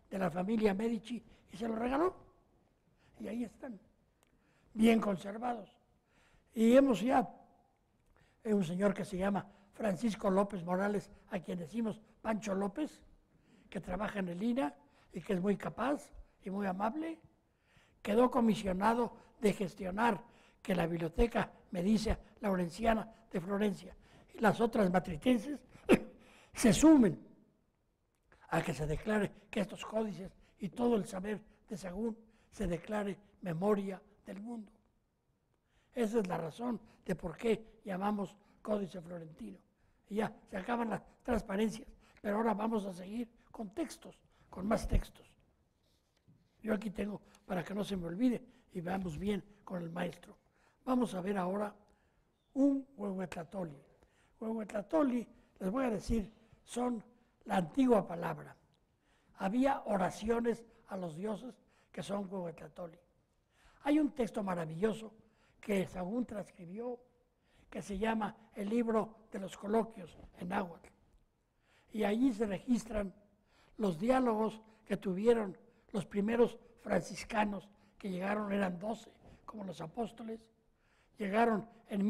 B: de la familia Medici y se los regaló. Y ahí están, bien conservados. Y hemos ya, un señor que se llama Francisco López Morales, a quien decimos Pancho López, que trabaja en el INAH y que es muy capaz y muy amable, quedó comisionado de gestionar que la Biblioteca Medicia Laurenciana de Florencia y las otras matritenses se sumen a que se declare que estos códices y todo el saber de Sahagún se declare memoria del mundo. Esa es la razón de por qué llamamos Códice Florentino. Y ya, se acaban las transparencias, pero ahora vamos a seguir con textos, con más textos. Yo aquí tengo, para que no se me olvide, y veamos bien con el maestro. Vamos a ver ahora un Huehuetlatoli. Huehuetlatoli, les voy a decir, son la antigua palabra. Había oraciones a los dioses que son Huehuetlatoli. Hay un texto maravilloso que Sahagún transcribió, que se llama el libro de los coloquios en náhuatl. Y allí se registran los diálogos que tuvieron los primeros franciscanos que llegaron, eran 12, como los apóstoles, llegaron en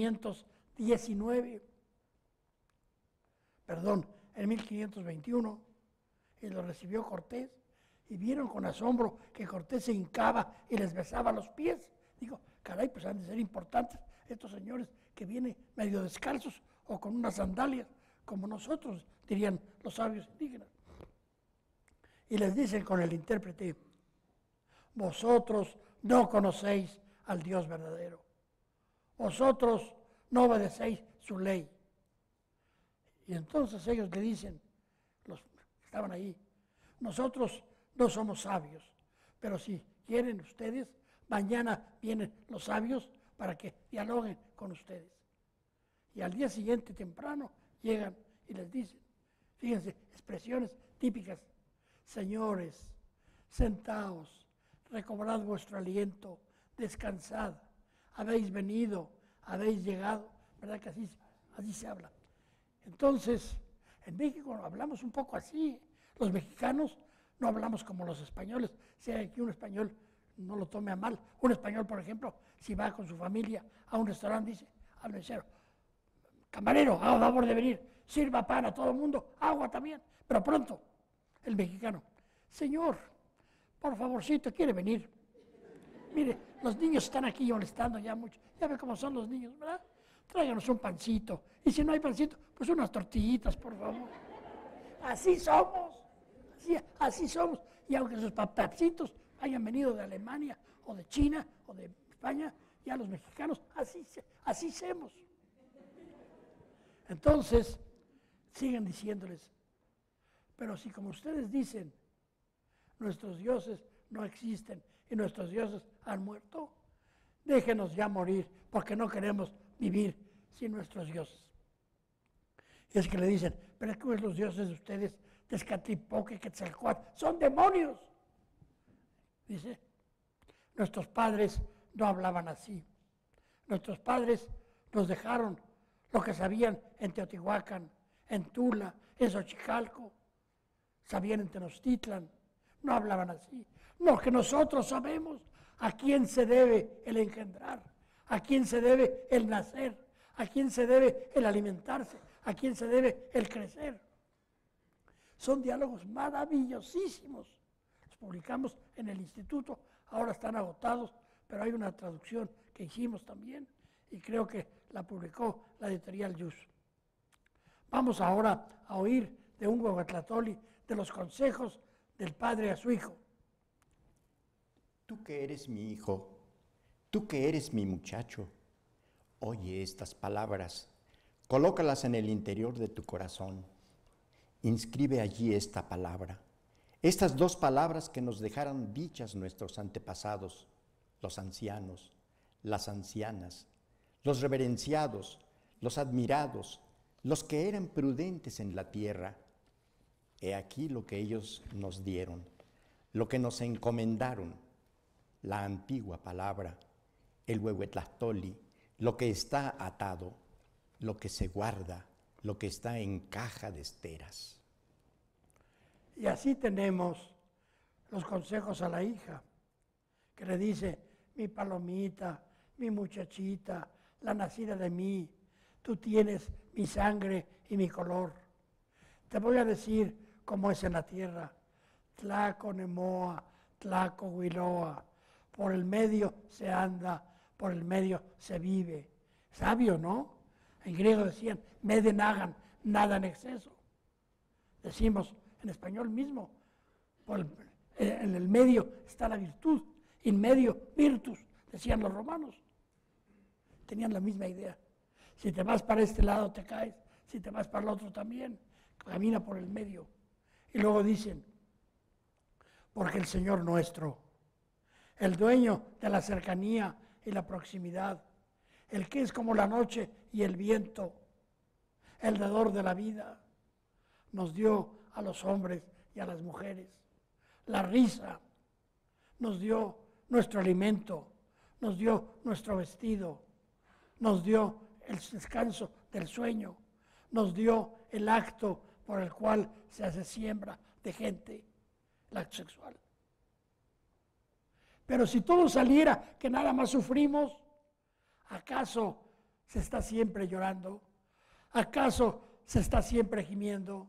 B: 1521, y lo recibió Cortés, y vieron con asombro que Cortés se hincaba y les besaba los pies. Digo, caray, pues han de ser importantes estos señores que vienen medio descalzos o con unas sandalias, como nosotros, dirían los sabios indígenas. Y les dicen con el intérprete: vosotros no conocéis al Dios verdadero, vosotros no obedecéis su ley. Y entonces ellos le dicen, los que estaban ahí: nosotros no somos sabios, pero si quieren ustedes, mañana vienen los sabios para que dialoguen con ustedes. Y al día siguiente temprano llegan y les dicen, fíjense, expresiones típicas: señores, sentaos, recobrad vuestro aliento, descansad, habéis venido, habéis llegado, ¿verdad que así se habla? Entonces, en México hablamos un poco así. Los mexicanos no hablamos como los españoles. Si hay aquí un español, no lo tome a mal. Un español, por ejemplo, si va con su familia a un restaurante, dice al mesero: camarero, a favor de venir, sirva pan a todo el mundo, agua también, pero pronto. El mexicano: señor, por favorcito, ¿quiere venir? Mire, los niños están aquí molestando ya mucho. Ya ve cómo son los niños, ¿verdad? Tráiganos un pancito. Y si no hay pancito, pues unas tortillitas, por favor. Así somos. Así somos. Y aunque sus papacitos hayan venido de Alemania, o de China, o de España, ya los mexicanos, así somos. Entonces, siguen diciéndoles: pero si, como ustedes dicen, nuestros dioses no existen y nuestros dioses han muerto, déjenos ya morir, porque no queremos vivir sin nuestros dioses. Y es que le dicen: pero es que los dioses de ustedes, Tezcatlipoca y Quetzalcóatl, son demonios. Dice: nuestros padres no hablaban así. Nuestros padres nos dejaron lo que sabían en Teotihuacán, en Tula, en Xochicalco, sabían en Tenochtitlan, no hablaban así. No, que nosotros sabemos a quién se debe el engendrar, a quién se debe el nacer, a quién se debe el alimentarse, a quién se debe el crecer. Son diálogos maravillosísimos. Los publicamos en el instituto, ahora están agotados, pero hay una traducción que hicimos también y creo que la publicó la editorial Yus. Vamos ahora a oír de un Huehuetlatoli, de los consejos del padre a su hijo.
C: Tú que eres mi hijo, tú que eres mi muchacho, oye estas palabras, colócalas en el interior de tu corazón, inscribe allí esta palabra, estas dos palabras que nos dejaron dichas nuestros antepasados, los ancianos, las ancianas, los reverenciados, los admirados, los que eran prudentes en la tierra. He aquí lo que ellos nos dieron, lo que nos encomendaron, la antigua palabra, el Huehuetlatoli, lo que está atado, lo que se guarda, lo que está en caja de esteras.
B: Y así tenemos los consejos a la hija, que le dice, mi palomita, mi muchachita, la nacida de mí, tú tienes mi sangre y mi color. Te voy a decir cómo es en la tierra. Tlaco Nemoa, Tlaco Huiloa, por el medio se anda, por el medio se vive. Sabio, ¿no? En griego decían, meden hagan, nada en exceso. Decimos en español mismo, en el medio está la virtud, in medio virtus, decían los romanos. Tenían la misma idea. Si te vas para este lado te caes, si te vas para el otro también, camina por el medio. Y luego dicen, porque el Señor nuestro, el dueño de la cercanía y la proximidad, el que es como la noche y el viento, el dador de la vida, nos dio a los hombres y a las mujeres la risa, nos dio nuestro alimento, nos dio nuestro vestido, nos dio el descanso del sueño, nos dio el acto por el cual se hace siembra de gente, el acto sexual. Pero si todo saliera que nada más sufrimos, ¿acaso se está siempre llorando? ¿Acaso se está siempre gimiendo?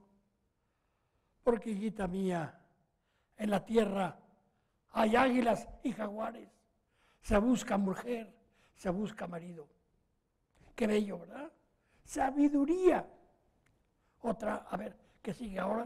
B: Porque, hijita mía, en la tierra hay águilas y jaguares. Se busca mujer, se busca marido. Qué bello, ¿verdad? Sabiduría. Otra, a ver, ¿qué sigue ahora?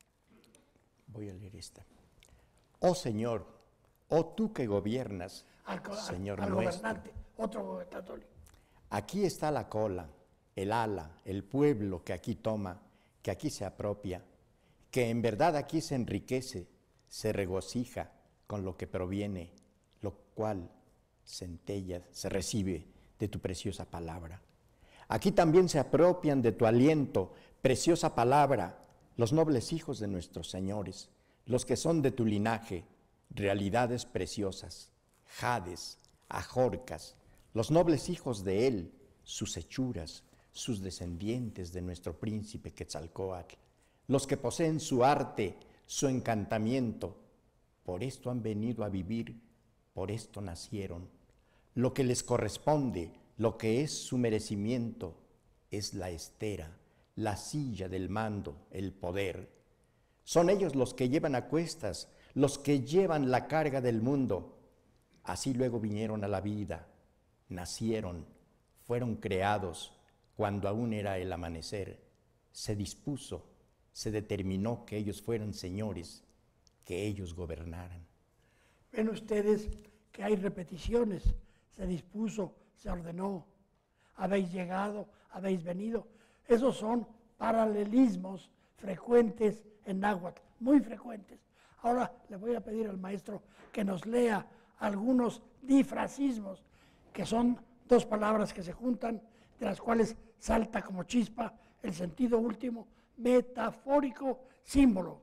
C: Voy a leer esta. Oh Señor, oh tú que gobiernas, Señor
B: al
C: nuestro.
B: Gobernante, otro gobernante.
C: Aquí está la cola, el ala, el pueblo que aquí toma, que aquí se apropia, que en verdad aquí se enriquece, se regocija con lo que proviene, lo cual centella, se recibe de tu preciosa palabra. Aquí también se apropian de tu aliento, preciosa palabra, los nobles hijos de nuestros señores, los que son de tu linaje, realidades preciosas, jades, ajorcas, los nobles hijos de él, sus hechuras, sus descendientes de nuestro príncipe Quetzalcóatl, los que poseen su arte, su encantamiento, por esto han venido a vivir, por esto nacieron. Lo que les corresponde, lo que es su merecimiento, es la estera, la silla del mando, el poder. Son ellos los que llevan a cuestas, los que llevan la carga del mundo. Así luego vinieron a la vida, nacieron, fueron creados, cuando aún era el amanecer. Se dispuso, se determinó que ellos fueran señores, que ellos gobernaran.
B: Ven ustedes que hay repeticiones, se dispuso, se ordenó, habéis llegado, habéis venido. Esos son paralelismos frecuentes en náhuatl, muy frecuentes. Ahora le voy a pedir al maestro que nos lea algunos difrasismos, que son dos palabras que se juntan, de las cuales salta como chispa el sentido último, metafórico, símbolo.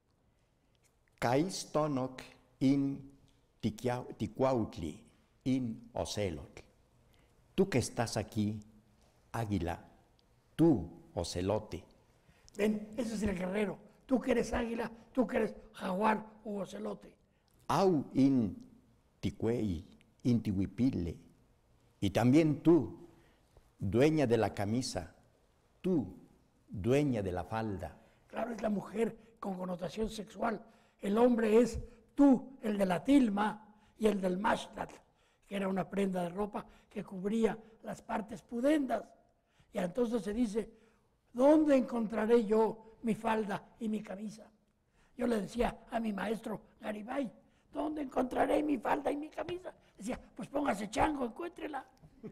C: Caistonok in Ticuautli, in Ocelotl. Tú que estás aquí, águila, tú, ocelote.
B: Ven, ese es el guerrero. Tú que eres águila, tú que eres jaguar o ocelote.
C: Au in Ticuei, in Tihuipile. Y también tú, dueña de la camisa, tú, dueña de la falda.
B: Claro, es la mujer con connotación sexual. El hombre es tú, el de la tilma, y el del mashtat, que era una prenda de ropa que cubría las partes pudendas. Y entonces se dice, ¿dónde encontraré yo mi falda y mi camisa? Yo le decía a mi maestro Garibay, ¿dónde encontraré mi falda y mi camisa? Decía, pues póngase chango, encuéntrela.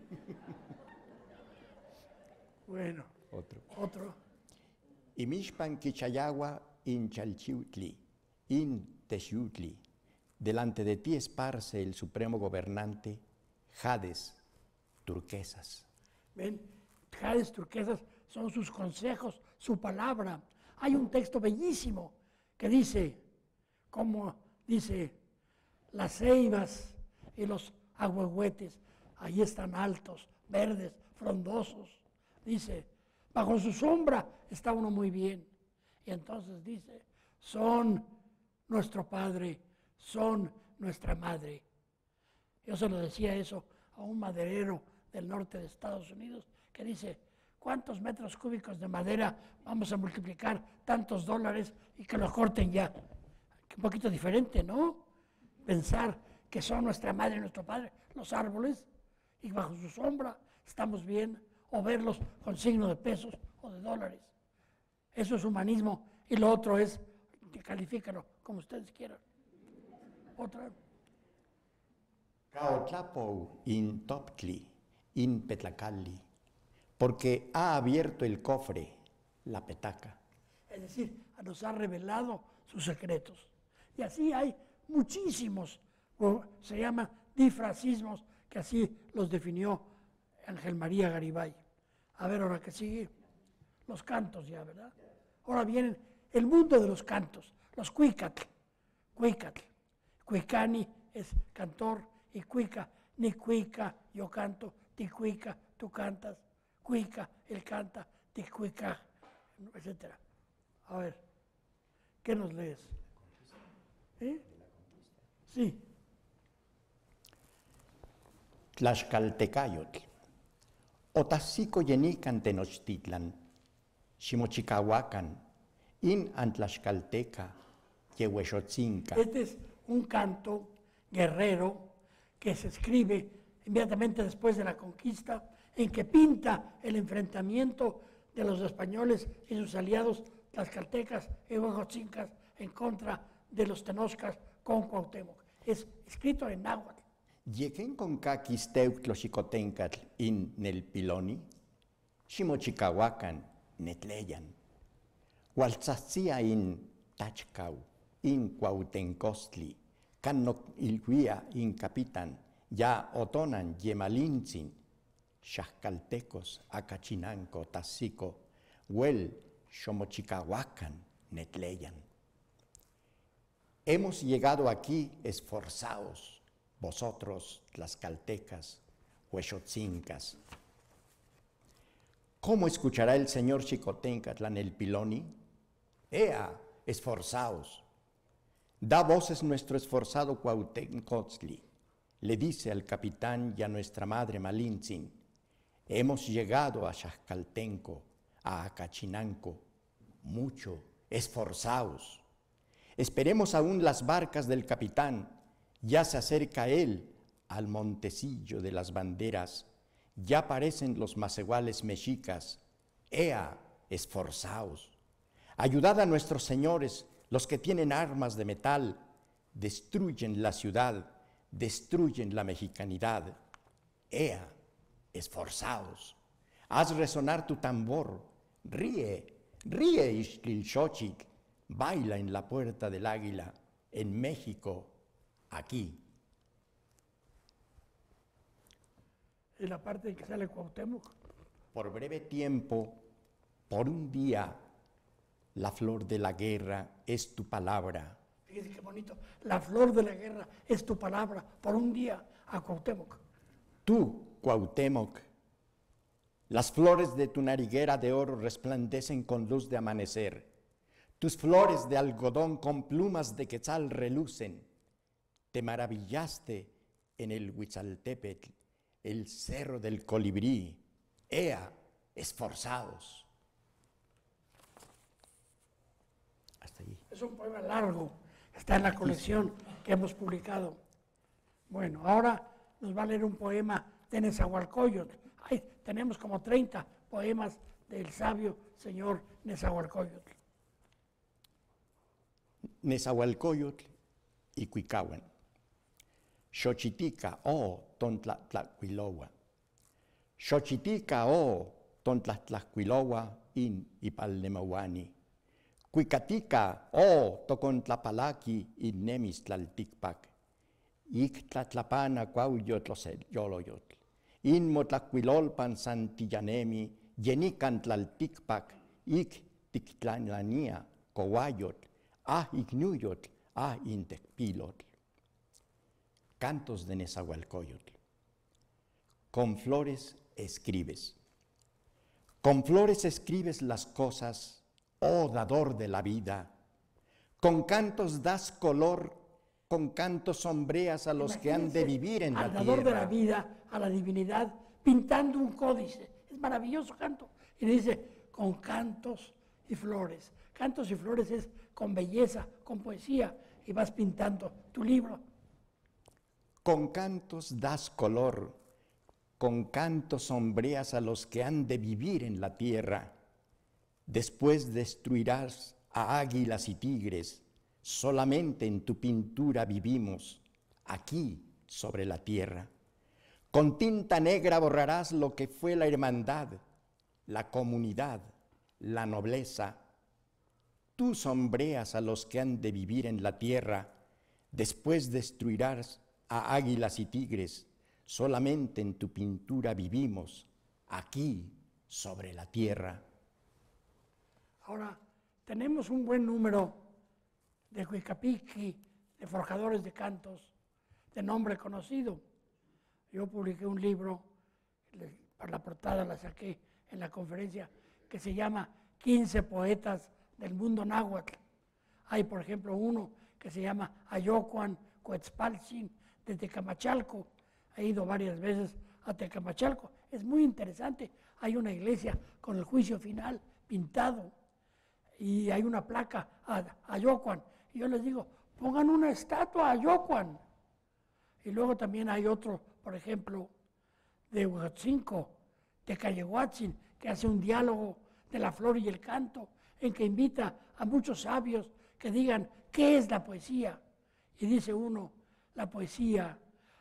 B: Bueno, otro.
C: Y Mishpan Quichayagua in Chalchiutli, in Texiutli. Delante de ti esparce el supremo gobernante, jades, turquesas.
B: ¿Ven? Jades, turquesas son sus consejos, su palabra. Hay un texto bellísimo que dice, como dice, las ceibas y los ahuehuetes, ahí están altos, verdes, frondosos. Dice, bajo su sombra está uno muy bien. Y entonces dice, son nuestro Padre, son nuestra madre. Yo se lo decía eso a un maderero del norte de Estados Unidos que dice, ¿cuántos metros cúbicos de madera vamos a multiplicar tantos dólares y que los corten ya? Un poquito diferente, ¿no? Pensar que son nuestra madre y nuestro padre, los árboles, y bajo su sombra estamos bien, o verlos con signo de pesos o de dólares. Eso es humanismo, y lo otro es, califícalo como ustedes quieran. Otra.
C: Caotlapo in Toptli, in Petlacalli, porque ha abierto el cofre, la petaca.
B: Es decir, nos ha revelado sus secretos. Y así hay muchísimos, se llaman difracismos, que así los definió Ángel María Garibay. A ver, ahora que sigue, los cantos ya, ¿verdad? Ahora vienen el mundo de los cantos, los cuicatl, cuicani es cantor, y cuica, ni cuica, yo canto, ti cuica, tú cantas, cuica, él canta, ti cuica, etc. A ver, ¿qué nos lees? ¿Eh? Sí.
C: Tlaxcaltecayotl. Otaxico yenican tenochtitlan, ximochicahuacan, in antlaxcalteca, yehuexotzinca.
B: Este es un canto guerrero que se escribe inmediatamente después de la conquista, en que pinta el enfrentamiento de los españoles y sus aliados tlaxcaltecas y huejotzincas en contra de los tenochcas con Cuauhtémoc. Es escrito en náhuatl.
C: Yequen con caquis teuctloxicotencatl in nelpiloni, ximochicahuacan netleyan. Hualtzatzia in tachcau, in Cuauhtencostli, cannoc ilhuia in capitan, ya otonan yemalintzin, xaxcaltecos acachinanco tazico, huel xomochicahuacan netleyan. Hemos llegado aquí esforzados, vosotros, tlaxcaltecas, huexotzincas. ¿Cómo escuchará el señor Xicotencatl el piloni? ¡Ea, esforzaos! Da voces nuestro esforzado Cuauhtencostli, le dice al capitán y a nuestra madre Malintzin. Hemos llegado a Xaxcaltenco, a Acachinanco, mucho, esforzaos. Esperemos aún las barcas del capitán, ya se acerca él al montecillo de las banderas, ya aparecen los macehuales mexicas. ¡Ea, esforzaos! Ayudad a nuestros señores, los que tienen armas de metal, destruyen la ciudad, destruyen la mexicanidad. ¡Ea, esforzaos! Haz resonar tu tambor, ríe, ríe, Ixtlilxochitl, baila en la puerta del águila, en México, aquí.
B: En la parte en que sale Cuauhtémoc.
C: Por breve tiempo, por un día, la flor de la guerra es tu palabra.
B: Fíjense qué bonito. La flor de la guerra es tu palabra, por un día, a Cuauhtémoc.
C: Tú, Cuauhtémoc, las flores de tu nariguera de oro resplandecen con luz de amanecer. Tus flores de algodón con plumas de quetzal relucen. Te maravillaste en el Huitzaltépetl, el cerro del colibrí. ¡Ea, esforzados! Hasta allí.
B: Es un poema largo, está en la colección que hemos publicado. Bueno, ahora nos va a leer un poema de Nezahualcóyotl. Ay, tenemos como 30 poemas del sabio señor Nezahualcóyotl.
C: Nezahualcóyotl y Cuicahuan. Xochitica o tontlahtlacuilowa. Xochitica o tontlahtlacuilowa in ipalnemawani. Cuicatica o tocontlapalaki in nemistlalticpac. Ictlatlapana cuauyotloyoloyotl. In motlacuilolpan santillanemi yenican tlalticpac. Ic tictlanania coayotl. Ignuyotl, intecpilotl. Cantos de Nezahualcóyotl. Con flores escribes. Con flores escribes las cosas, oh dador de la vida. Con cantos das color Con cantos sombreas a los que han de vivir en la
B: al dador de la
C: tierra.
B: vida, a la divinidad, pintando un códice. Es maravilloso canto. Y dice, con cantos y flores. Cantos y flores es con belleza, con poesía, y vas pintando tu libro.
C: Con cantos das color, con cantos sombreas a los que han de vivir en la tierra. Después destruirás a águilas y tigres, solamente en tu pintura vivimos, aquí sobre la tierra. Con tinta negra borrarás lo que fue la hermandad, la comunidad, la nobleza. Tú sombreas a los que han de vivir en la tierra, después destruirás a águilas y tigres, solamente en tu pintura vivimos, aquí sobre la tierra.
B: Ahora, tenemos un buen número de Huicapiqui, de forjadores de cantos, de nombre conocido. Yo publiqué un libro, para la portada la saqué en la conferencia, que se llama 15 poetas del mundo náhuatl. Hay, por ejemplo, uno que se llama Ayocuan Coetzpaltzin, de Tecamachalco. He ido varias veces a Tecamachalco. Es muy interesante. Hay una iglesia con el juicio final pintado y hay una placa a Ayocuan. Y yo les digo, pongan una estatua a Ayocuan. Y luego también hay otro, por ejemplo, de Huatzinco, de Cayehuatzin, que hace un diálogo de la flor y el canto, en que invita a muchos sabios que digan, ¿qué es la poesía? Y dice uno, la poesía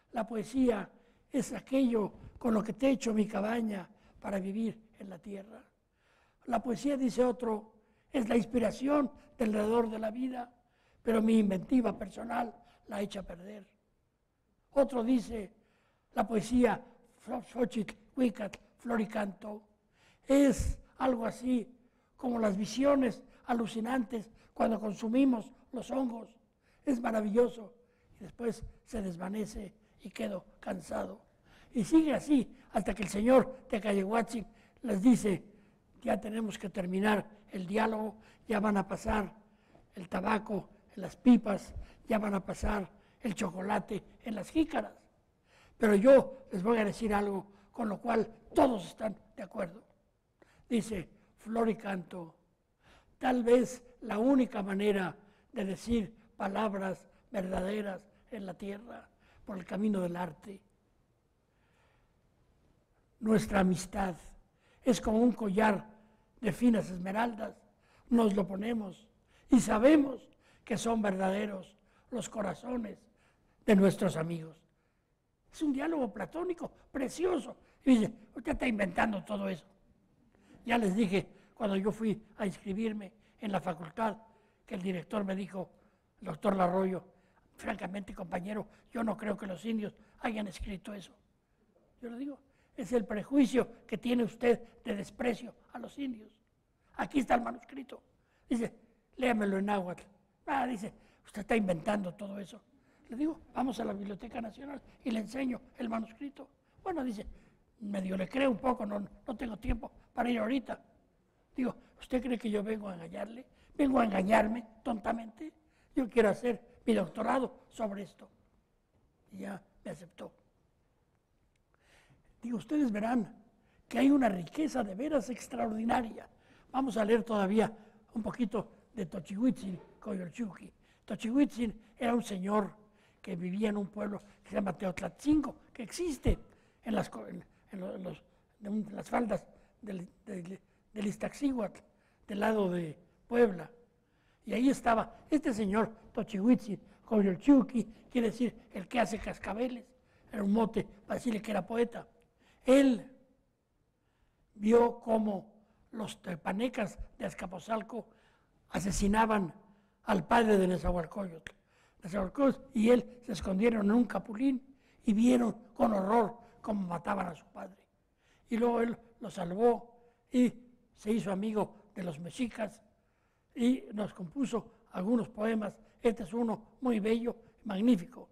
B: es aquello con lo que techo mi cabaña para vivir en la tierra. La poesía, dice otro, es la inspiración del dador de la vida, pero mi inventiva personal la echa a perder. Otro dice, la poesía, Xochitl, Huicatl, flor y canto, es algo así como las visiones alucinantes cuando consumimos los hongos. Es maravilloso y después se desvanece y quedo cansado. Y sigue así hasta que el señor de Cayehuatzin les dice, ya tenemos que terminar el diálogo, ya van a pasar el tabaco en las pipas, ya van a pasar el chocolate en las jícaras. Pero yo les voy a decir algo con lo cual todos están de acuerdo. Dice, flor y canto, tal vez la única manera de decir palabras verdaderas en la tierra por el camino del arte. Nuestra amistad es como un collar de finas esmeraldas, nos lo ponemos y sabemos que son verdaderos los corazones de nuestros amigos. Es un diálogo platónico, precioso. Y dice, usted está inventando todo eso. Ya les dije, cuando yo fui a inscribirme en la facultad, que el director me dijo, el doctor Larroyo, francamente, compañero, yo no creo que los indios hayan escrito eso. Yo le digo, es el prejuicio que tiene usted de desprecio a los indios. Aquí está el manuscrito. Dice, léamelo en náhuatl. Dice, usted está inventando todo eso. Le digo, vamos a la Biblioteca Nacional y le enseño el manuscrito. Bueno, dice, medio le creo un poco, no tengo tiempo para ir ahorita. Digo, ¿usted cree que yo vengo a engañarle? ¿Vengo a engañarme tontamente? Yo quiero hacer mi doctorado sobre esto. Y ya me aceptó. Digo, ustedes verán que hay una riqueza de veras extraordinaria. Vamos a leer todavía un poquito de Tochihuitzin Coyolchuqui. Tochihuitzin era un señor que vivía en un pueblo que se llama Teotlatzingo, que existe en las faldas del Iztaccíhuatl, del lado de Puebla. Y ahí estaba este señor Tochihuitzin Coyolchuqui, quiere decir el que hace cascabeles, era un mote para decirle que era poeta. Él vio cómo los tepanecas de Azcapotzalco asesinaban al padre de Nezahualcóyotl. Y él se escondieron en un capulín y vieron con horror cómo mataban a su padre. Y luego él lo salvó y se hizo amigo de los mexicas y nos compuso algunos poemas. Este es uno muy bello, magnífico.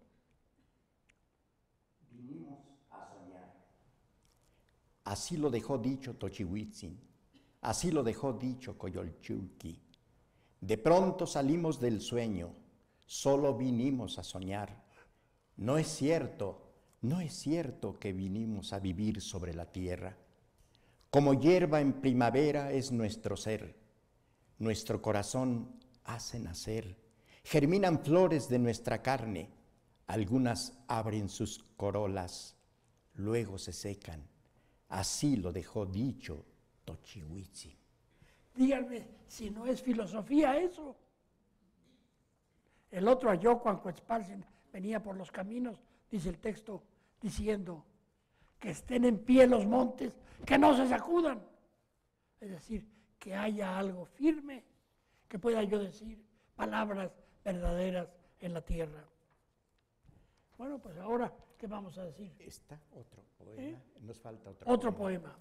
C: Vinimos a soñar. Así lo dejó dicho Tochihuitzin, así lo dejó dicho Coyolchuqui. De pronto salimos del sueño, solo vinimos a soñar. No es cierto que vinimos a vivir sobre la tierra. Como hierba en primavera es nuestro ser, nuestro corazón hace nacer, germinan flores de nuestra carne, algunas abren sus corolas, luego se secan. Así lo dejó dicho Tochihuitzi.
B: Díganme si no es filosofía eso. El otro Ayocuancuetzpaltzin venía por los caminos, dice el texto, diciendo que estén en pie los montes, que no se sacudan. Es decir, que haya algo firme, que pueda yo decir palabras verdaderas en la tierra. Bueno, pues ahora, ¿qué vamos a decir?
C: Está otro poema, nos falta
B: otro poema.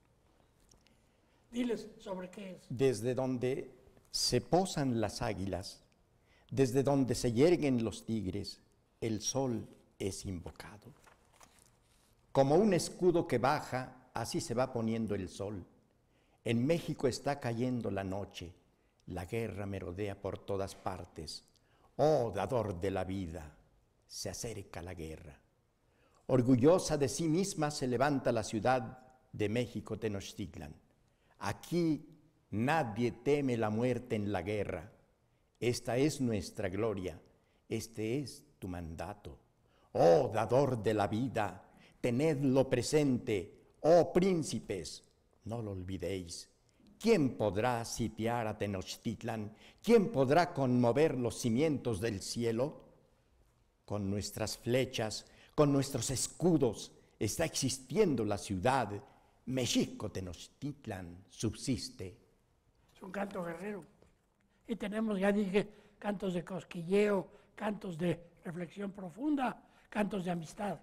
B: Diles sobre qué es.
C: Desde donde se posan las águilas, desde donde se yerguen los tigres, el sol es invocado. Como un escudo que baja, así se va poniendo el sol. En México está cayendo la noche, la guerra merodea por todas partes. Oh, dador de la vida, se acerca la guerra. Orgullosa de sí misma se levanta la ciudad de México Tenochtitlan. Aquí nadie teme la muerte en la guerra. Esta es nuestra gloria, este es tu mandato. Oh, dador de la vida, tenedlo presente, oh príncipes, no lo olvidéis. ¿Quién podrá sitiar a Tenochtitlan? ¿Quién podrá conmover los cimientos del cielo? Con nuestras flechas, con nuestros escudos, está existiendo la ciudad. México Tenochtitlan subsiste.
B: Es un canto guerrero. Y tenemos, ya dije, cantos de cosquilleo, cantos de reflexión profunda, cantos de amistad.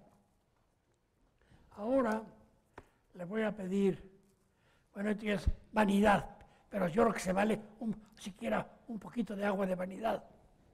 B: Ahora le voy a pedir, bueno, esto es vanidad, pero yo creo que se vale siquiera un poquito de agua de vanidad.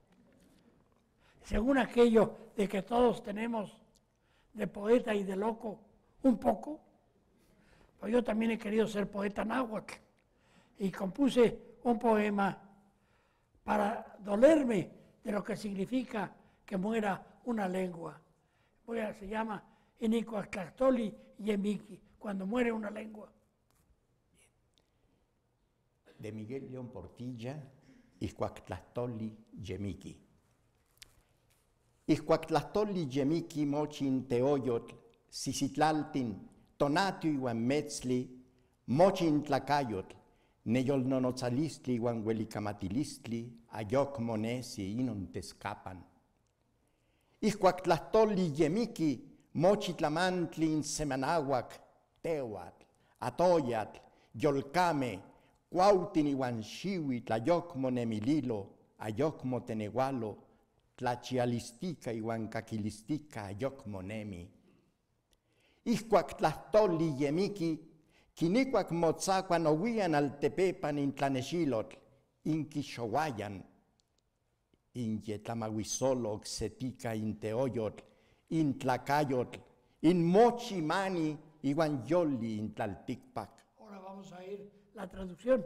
B: Según aquello de que todos tenemos de poeta y de loco un poco, pues yo también he querido ser poeta náhuatl y compuse un poema para dolerme de lo que significa que muera una lengua. Se llama Inicuactlactoli Yemiki, cuando muere una lengua.
C: De Miguel León Portilla, Ixcuactlactoli Yemiki. Ixcuactlactoli Yemiki mochin teoyotl, sisitlaltin, tonatio iwan metzli, mochin tlacayotl, neyolnonotzalistli iwan huelicamatilistli, ayoc monesi inon tescapan. Ixcuactlactoli Yemiki, mochitlamantli insemanahuac, tehuatl, atoyatl, yolcame, cuautin iwan xiuitl, ayoc monemililo, ayoc motenehualo, tlachialistica iwan caquilistica, ayoc monemi. Ixcuactlactoli Yemiki, quinicuac motzacuan ohuian altepepan intlanexilotl, inquixohuayan, inyetlamahuizolo oxetica inteoyotl, intlacayotl, inmochimani iwan yoli intlalticpac.
B: Ahora vamos a ir la traducción.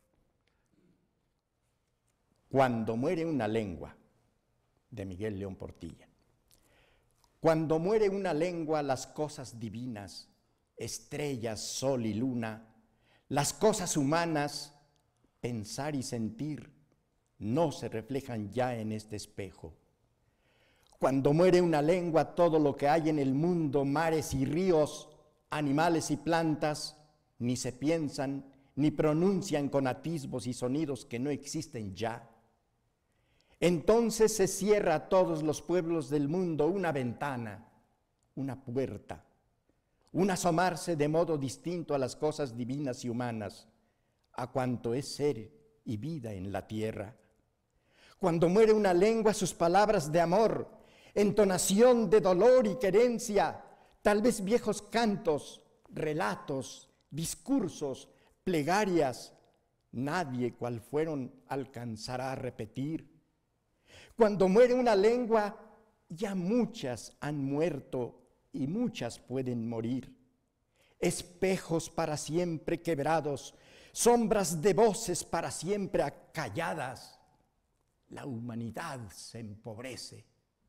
C: Cuando muere una lengua, de Miguel León Portilla. Cuando muere una lengua, las cosas divinas, estrellas, sol y luna, las cosas humanas, pensar y sentir, no se reflejan ya en este espejo. Cuando muere una lengua, todo lo que hay en el mundo, mares y ríos, animales y plantas, ni se piensan, ni pronuncian con atisbos y sonidos que no existen ya. Entonces se cierra a todos los pueblos del mundo una ventana, una puerta, un asomarse de modo distinto a las cosas divinas y humanas, a cuanto es ser y vida en la tierra. Cuando muere una lengua, sus palabras de amor, entonación de dolor y querencia, tal vez viejos cantos, relatos, discursos, plegarias, nadie cual fueron alcanzará a repetir. Cuando muere una lengua, ya muchas han muerto y muchas pueden morir. Espejos para siempre quebrados, sombras de voces para siempre acalladas. la humanidad se empobrece.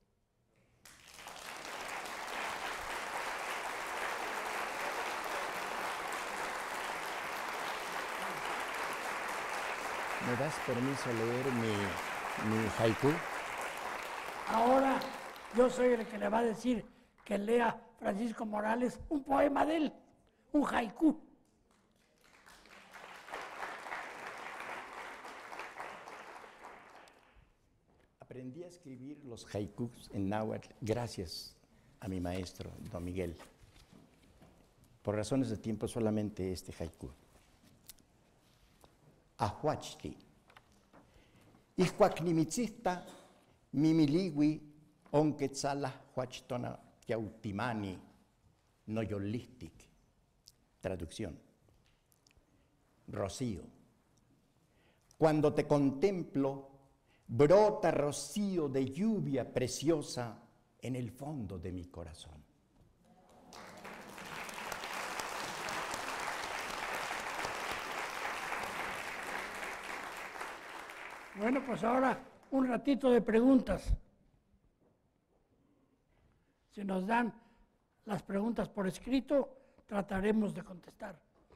C: ¿Me das permiso leer mi haiku?
B: Ahora yo soy el que le va a decir que lea Francisco Morales un poema de él, un haiku.
C: Aprendí a escribir los haikus en náhuatl gracias a mi maestro, don Miguel. Por razones de tiempo, solamente este haiku. Ahuachli. Ihcuac nimitzista mimiliwi onquetzala huachtona tiautimani noyolistic. Traducción. Rocío. Cuando te contemplo, brota rocío de lluvia preciosa en el fondo de mi corazón.
B: Bueno, pues ahora un ratito de preguntas. Si nos dan las preguntas por escrito, trataremos de contestar.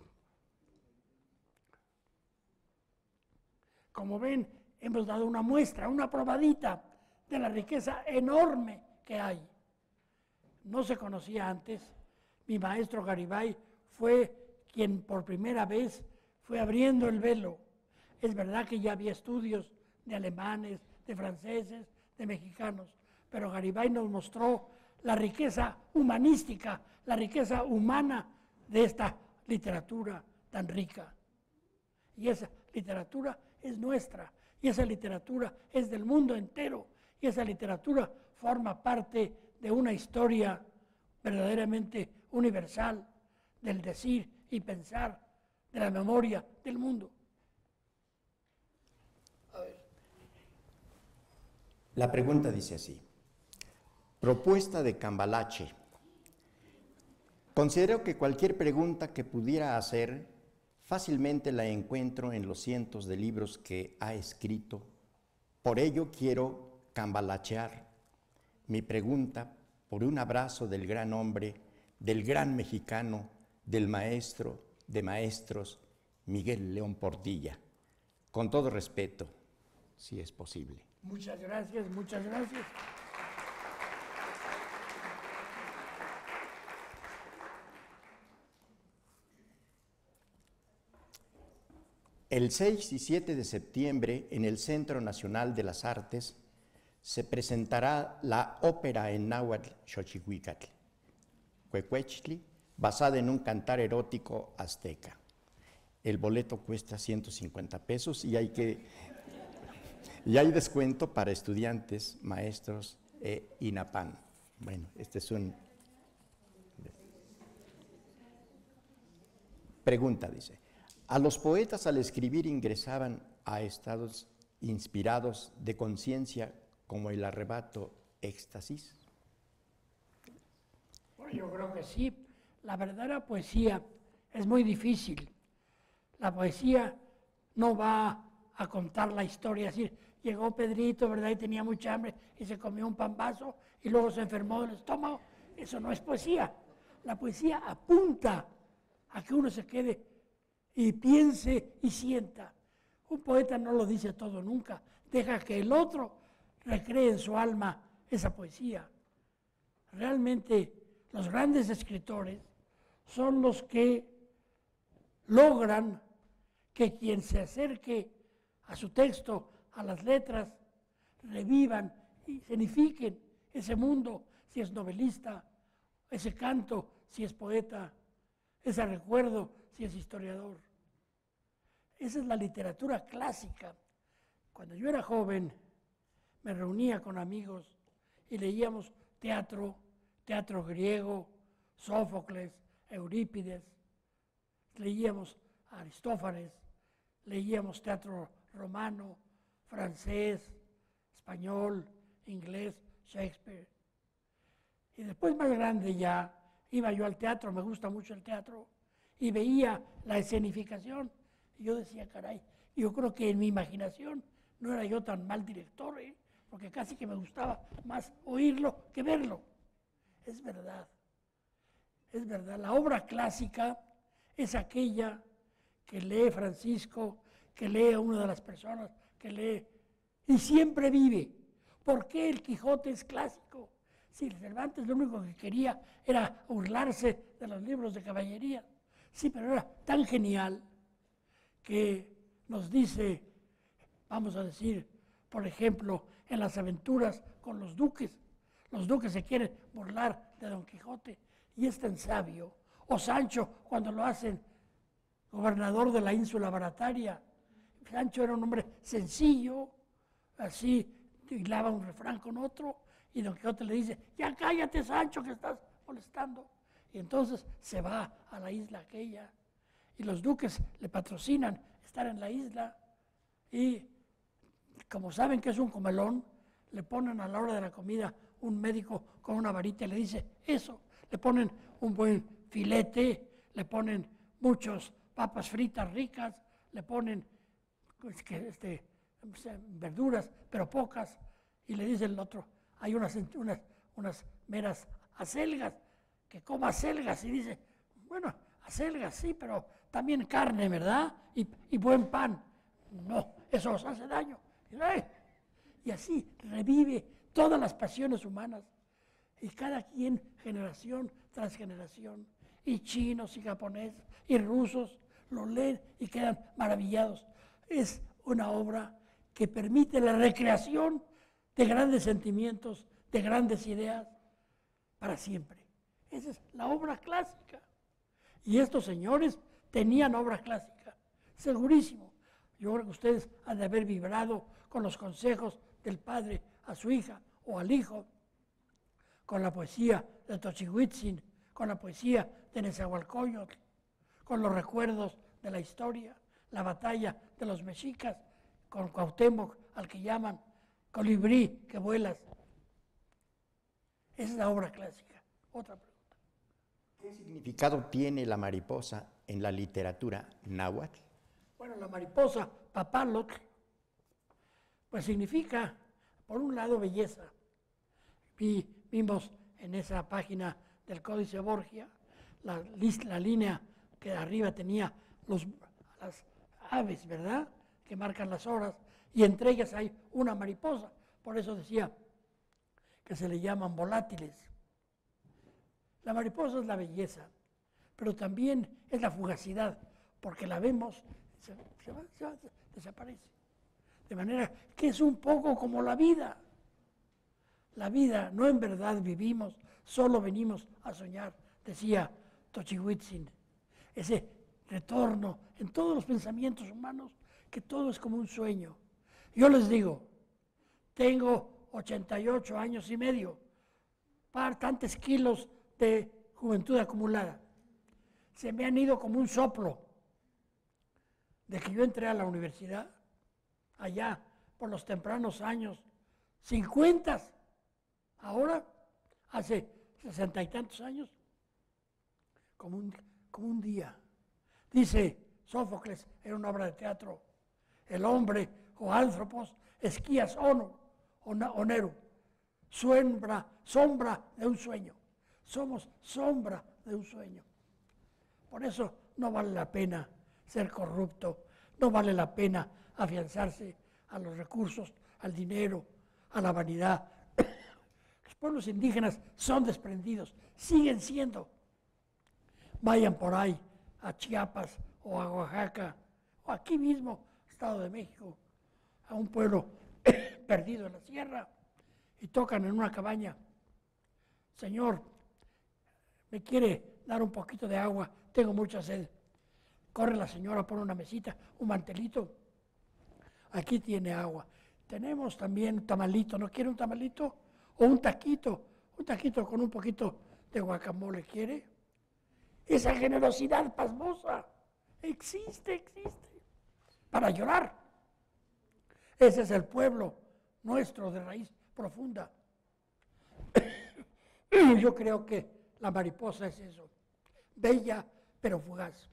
B: Como ven, hemos dado una muestra, una probadita de la riqueza enorme que hay. No se conocía antes. Mi maestro Garibay fue quien por primera vez fue abriendo el velo. Es verdad que ya había estudios de alemanes, de franceses, de mexicanos, pero Garibay nos mostró la riqueza humanística, la riqueza humana de esta literatura tan rica. Y esa literatura es nuestra, y esa literatura es del mundo entero, y esa literatura forma parte de una historia verdaderamente universal del decir y pensar, de la memoria del mundo.
C: La pregunta dice así. Propuesta de Cambalache. Considero que cualquier pregunta que pudiera hacer fácilmente la encuentro en los cientos de libros que ha escrito. Por ello quiero cambalachear mi pregunta por un abrazo del gran hombre, del gran mexicano, del maestro de maestros, Miguel León Portilla. Con todo respeto, si es posible.
B: Muchas gracias, muchas gracias.
C: El 6 y 7 de septiembre, en el Centro Nacional de las Artes, se presentará la ópera en náhuatl Xochihuicatl, Cuecuechli, basada en un cantar erótico azteca. El boleto cuesta 150 pesos y hay descuento para estudiantes, maestros e INAPAN. Bueno, este es un... Pregunta, dice. ¿A los poetas al escribir ingresaban a estados inspirados de conciencia como el arrebato éxtasis?
B: Bueno, yo creo que sí. La verdadera poesía es muy difícil. La poesía no va a contar la historia, es decir, llegó Pedrito, ¿verdad? Y tenía mucha hambre y se comió un pambazo y luego se enfermó del estómago. Eso no es poesía. La poesía apunta a que uno se quede y piense y sienta. Un poeta no lo dice todo nunca, deja que el otro recree en su alma esa poesía. Realmente los grandes escritores son los que logran que quien se acerque a su texto, a las letras, revivan y signifiquen ese mundo, si es novelista, ese canto, si es poeta, ese recuerdo, si es historiador. Esa es la literatura clásica. Cuando yo era joven, me reunía con amigos y leíamos teatro griego, Sófocles, Eurípides, leíamos Aristófanes, leíamos teatro romano, francés, español, inglés, Shakespeare. Y después, más grande ya, iba yo al teatro, me gusta mucho el teatro, y veía la escenificación. Y yo decía, caray, yo creo que en mi imaginación no era yo tan mal director, porque casi que me gustaba más oírlo que verlo. Es verdad, es verdad. La obra clásica es aquella que lee Francisco, que lee a una de las personas, que lee y siempre vive. ¿Por qué el Quijote es clásico? Si Cervantes lo único que quería era burlarse de los libros de caballería. Sí, pero era tan genial que nos dice, vamos a decir, por ejemplo, en las aventuras con los duques se quieren burlar de Don Quijote y es tan sabio. O Sancho, cuando lo hacen gobernador de la ínsula Barataria. Sancho era un hombre sencillo, así hilaba un refrán con otro, y Don Quijote le dice, ya cállate, Sancho, que estás molestando. Y entonces se va a la isla aquella, y los duques le patrocinan estar en la isla, y como saben que es un comelón, le ponen a la hora de la comida un médico con una varita y le dice eso, le ponen un buen filete, le ponen muchos papas fritas ricas, le ponen verduras, pero pocas, y le dice el otro, hay unas meras acelgas, que coma acelgas, y dice, bueno, acelgas sí, pero también carne, ¿verdad? Y buen pan. No, eso os hace daño. Y así revive todas las pasiones humanas, y cada quien, generación tras generación, y chinos y japoneses y rusos, lo leen y quedan maravillados. Es una obra que permite la recreación de grandes sentimientos, de grandes ideas, para siempre. Esa es la obra clásica. Y estos señores tenían obra clásica, segurísimo. Yo creo que ustedes han de haber vibrado con los consejos del padre a su hija o al hijo, con la poesía de Tochihuitzin, con la poesía de Nezahualcóyotl, con los recuerdos de la historia, la batalla de los mexicas, con Cuauhtémoc, al que llaman colibrí que vuelas. Esa es la obra clásica. Otra pregunta.
C: ¿Qué significado tiene la mariposa en la literatura náhuatl?
B: Bueno, la mariposa papalotl, pues significa, por un lado, belleza. Vimos en esa página del Códice Borgia la línea que arriba tenía las aves, ¿verdad?, que marcan las horas, y entre ellas hay una mariposa. Por eso decía que se le llaman volátiles. La mariposa es la belleza, pero también es la fugacidad, porque la vemos, desaparece. De manera que es un poco como la vida. La vida no en verdad vivimos, solo venimos a soñar, decía Tochihuitzin. Ese retorno en todos los pensamientos humanos, que todo es como un sueño. Yo les digo, tengo 88 años y medio, tantos kilos de juventud acumulada. Se me han ido como un soplo. De que yo entré a la universidad, allá por los tempranos años 50, ahora, hace 60 y tantos años, como un día. Dice Sófocles en una obra de teatro, el hombre o ánthropos esquías onero, sombra de un sueño. Somos sombra de un sueño. Por eso no vale la pena ser corrupto, no vale la pena afianzarse a los recursos, al dinero, a la vanidad. Los pueblos indígenas son desprendidos, siguen siendo. Vayan por ahí a Chiapas o a Oaxaca, o aquí mismo, Estado de México, a un pueblo perdido en la sierra, y tocan en una cabaña. Señor, ¿me quiere dar un poquito de agua? Tengo mucha sed. Corre la señora, pone una mesita, un mantelito. Aquí tiene agua. Tenemos también un tamalito. ¿No quiere un tamalito? O un taquito. Un taquito con un poquito de guacamole. ¿Quiere? Esa generosidad pasmosa existe. Para llorar. Ese es el pueblo nuestro de raíz profunda. Yo creo que la mariposa es eso. Bella, pero fugaz.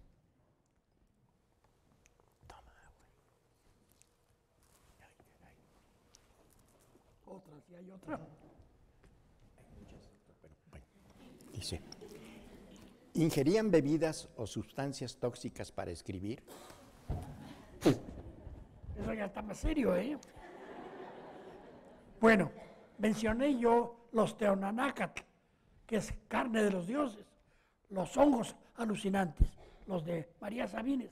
B: Otra, si hay otra.
C: Dice, ¿ingerían bebidas o sustancias tóxicas para escribir?
B: Eso ya está más serio, ¿eh? Bueno, mencioné yo los teonanácatl, que es carne de los dioses, los hongos alucinantes, los de María Sabines.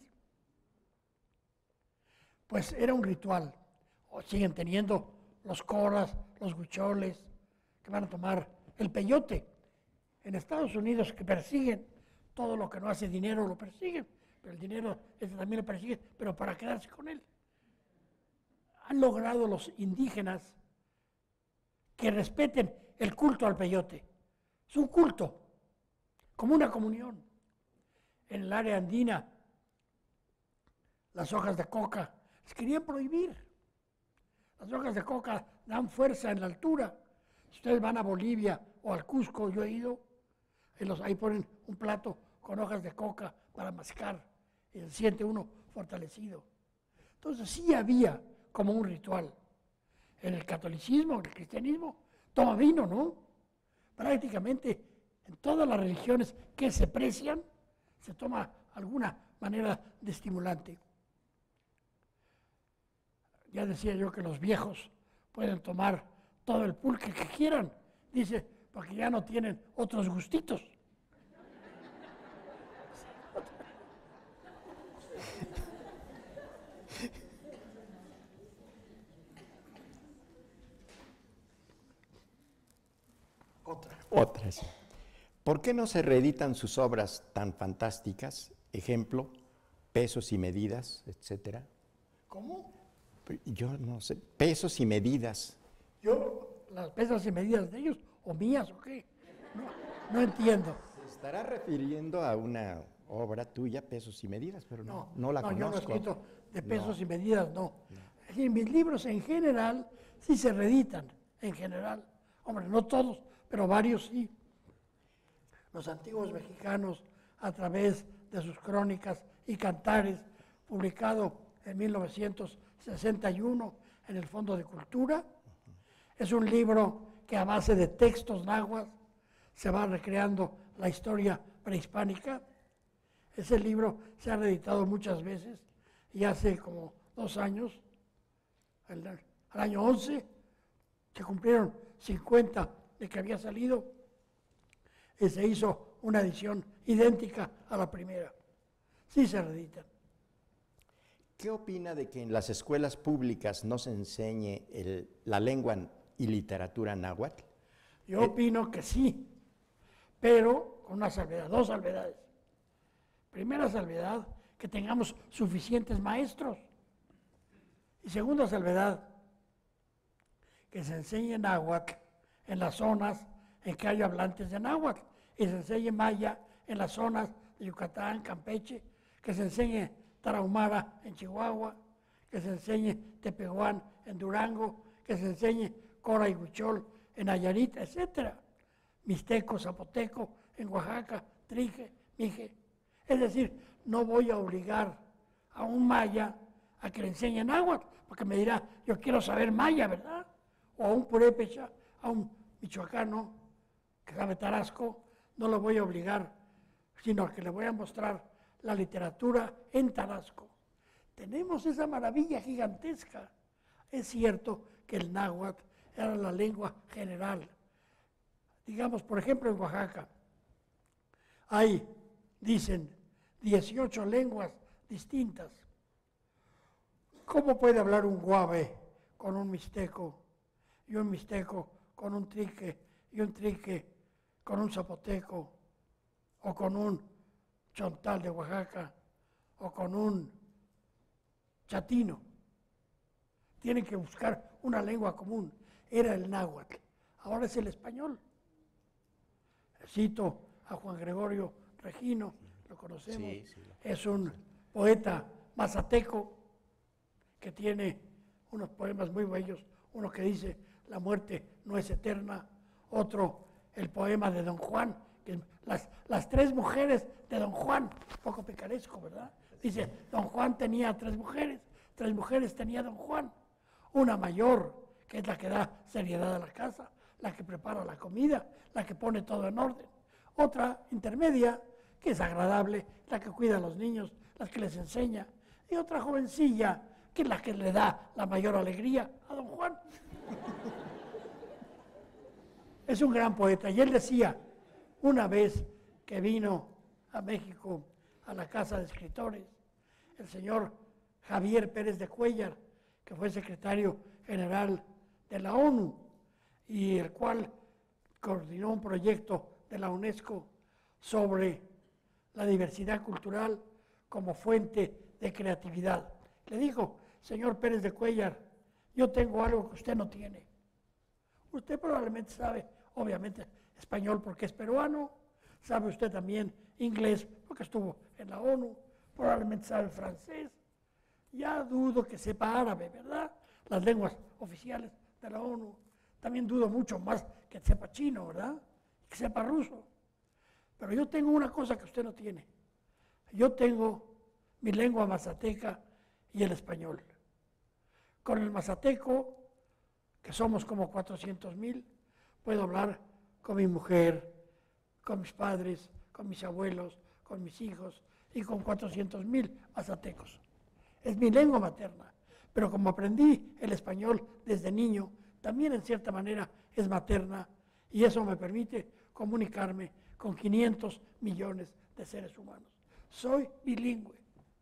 B: Pues era un ritual, o siguen teniendo los coras, los huicholes, que van a tomar el peyote. En Estados Unidos que persiguen todo lo que no hace dinero, lo persiguen, pero el dinero ese también lo persiguen, pero para quedarse con él. Han logrado los indígenas que respeten el culto al peyote. Es un culto, como una comunión. En el área andina, las hojas de coca les querían prohibir. Las hojas de coca dan fuerza en la altura. Si ustedes van a Bolivia o al Cusco, yo he ido, ahí ponen un plato con hojas de coca para mascar y se siente uno fortalecido. Entonces sí había como un ritual. En el catolicismo, en el cristianismo, toma vino, ¿no? Prácticamente en todas las religiones que se precian, se toma alguna manera de estimulante. Ya decía yo que los viejos pueden tomar todo el pulque que quieran, dice, porque ya no tienen otros gustitos.
C: Otra, sí. ¿Por qué no se reeditan sus obras tan fantásticas? Ejemplo, Pesos y Medidas, etcétera.
B: ¿Cómo?
C: Yo no sé, Pesos y Medidas.
B: Yo, las pesas y medidas de ellos, o mías o qué, no entiendo.
C: Se estará refiriendo a una obra tuya, Pesos y Medidas, pero no la conozco.
B: Yo no he escrito de pesos y medidas, no. En mis libros en general sí se reeditan, en general. Hombre, no todos, pero varios sí. Los antiguos mexicanos, a través de sus crónicas y cantares, publicado en 1961 en el Fondo de Cultura. Es un libro que a base de textos náhuatl se va recreando la historia prehispánica. Ese libro se ha reeditado muchas veces y hace como 2 años, al año 11, se cumplieron 50 de que había salido y se hizo una edición idéntica a la primera. Sí se reeditan.
C: ¿Qué opina de que en las escuelas públicas no se enseñe la lengua y literatura náhuatl?
B: Yo opino que sí, pero con una salvedad, 2 salvedades. Primera salvedad, que tengamos suficientes maestros. Y segunda salvedad, que se enseñe náhuatl en las zonas en que hay hablantes de náhuatl, y se enseñe maya en las zonas de Yucatán, Campeche, que se enseñe tarahumara en Chihuahua, que se enseñe tepehuán en Durango, que se enseñe cora y huichol en Nayarit, etc. Mixteco, zapoteco en Oaxaca, trije, mije. Es decir, no voy a obligar a un maya a que le enseñe náhuatl, porque me dirá, yo quiero saber maya, ¿verdad? O a un purépecha, a un michoacano que sabe tarasco, no lo voy a obligar, sino que le voy a mostrar la literatura en tarasco. Tenemos esa maravilla gigantesca. Es cierto que el náhuatl era la lengua general. Digamos, por ejemplo, en Oaxaca hay, dicen, 18 lenguas distintas. ¿Cómo puede hablar un guave con un mixteco, y un mixteco con un trique, y un trique con un zapoteco, o con un chontal de Oaxaca, o con un chatino? Tienen que buscar una lengua común. Era el náhuatl, ahora es el español. Cito a Juan Gregorio Regino, lo conocemos, sí. Es un poeta mazateco que tiene unos poemas muy bellos, uno que dice, la muerte no es eterna, otro, el poema de Don Juan, que las 3 mujeres de Don Juan, poco picaresco, ¿verdad? Dice, Don Juan tenía 3 mujeres, 3 mujeres tenía Don Juan, una mayor que es la que da seriedad a la casa, la que prepara la comida, la que pone todo en orden. Otra intermedia, que es agradable, la que cuida a los niños, la que les enseña. Y otra jovencilla, que es la que le da la mayor alegría a don Juan. Es un gran poeta. Y él decía, una vez que vino a México, a la Casa de Escritores, el señor Javier Pérez de Cuéllar, que fue secretario general de la ONU, y el cual coordinó un proyecto de la UNESCO sobre la diversidad cultural como fuente de creatividad. Le dijo, señor Pérez de Cuéllar, yo tengo algo que usted no tiene. Usted probablemente sabe, obviamente, español porque es peruano, sabe usted también inglés porque estuvo en la ONU, probablemente sabe francés, ya dudo que sepa árabe, ¿verdad? Las lenguas oficiales de la ONU. También dudo mucho más que sepa chino, ¿verdad? Que sepa ruso. Pero yo tengo una cosa que usted no tiene. Yo tengo mi lengua mazateca y el español. Con el mazateco, que somos como 400,000, puedo hablar con mi mujer, con mis padres, con mis abuelos, con mis hijos y con 400,000 mazatecos. Es mi lengua materna, pero como aprendí el español desde niño, también en cierta manera es materna y eso me permite comunicarme con 500 millones de seres humanos. Soy bilingüe.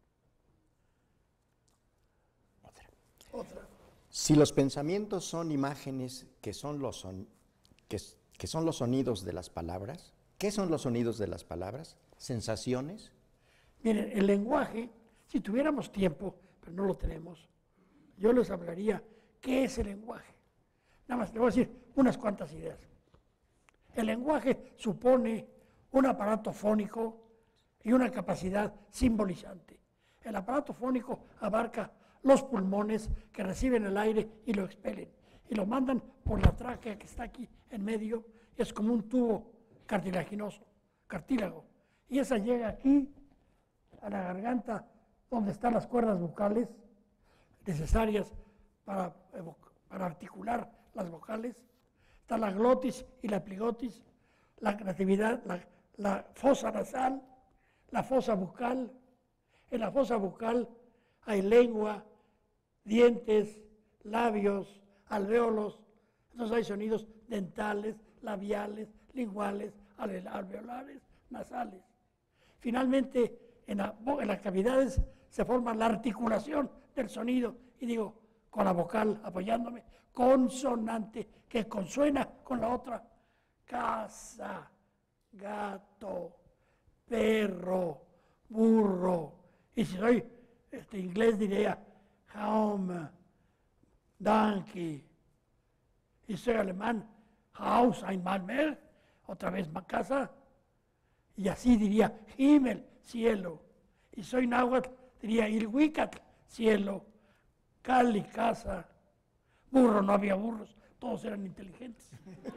B: Otra.
C: Si los pensamientos son imágenes que son los sonidos de las palabras, ¿qué son los sonidos de las palabras? ¿Sensaciones?
B: Miren, el lenguaje, si tuviéramos tiempo, pero no lo tenemos, yo les hablaría qué es el lenguaje. Nada más, les voy a decir unas cuantas ideas. El lenguaje supone un aparato fónico y una capacidad simbolizante. El aparato fónico abarca los pulmones que reciben el aire y lo expelen, y lo mandan por la tráquea que está aquí en medio, es como un tubo cartilaginoso, cartílago, y esa llega aquí a la garganta donde están las cuerdas vocales necesarias para articular las vocales. Está la glotis y la epiglottis, la creatividad, la fosa nasal, la fosa bucal. En la fosa bucal hay lengua, dientes, labios, alvéolos. Entonces hay sonidos dentales, labiales, linguales, alveolares, nasales. Finalmente, en las cavidades se forma la articulación del sonido, y digo, con la vocal apoyándome, consonante, que consuena con la otra. Casa, gato, perro, burro. Y si soy inglés diría home, donkey. Y soy alemán, Haus, einmal, otra vez casa. Y así diría Himmel, cielo. Y soy náhuatl, diría Ilhuicatl, cielo. Cali, casa. Burro, no había burros, todos eran inteligentes.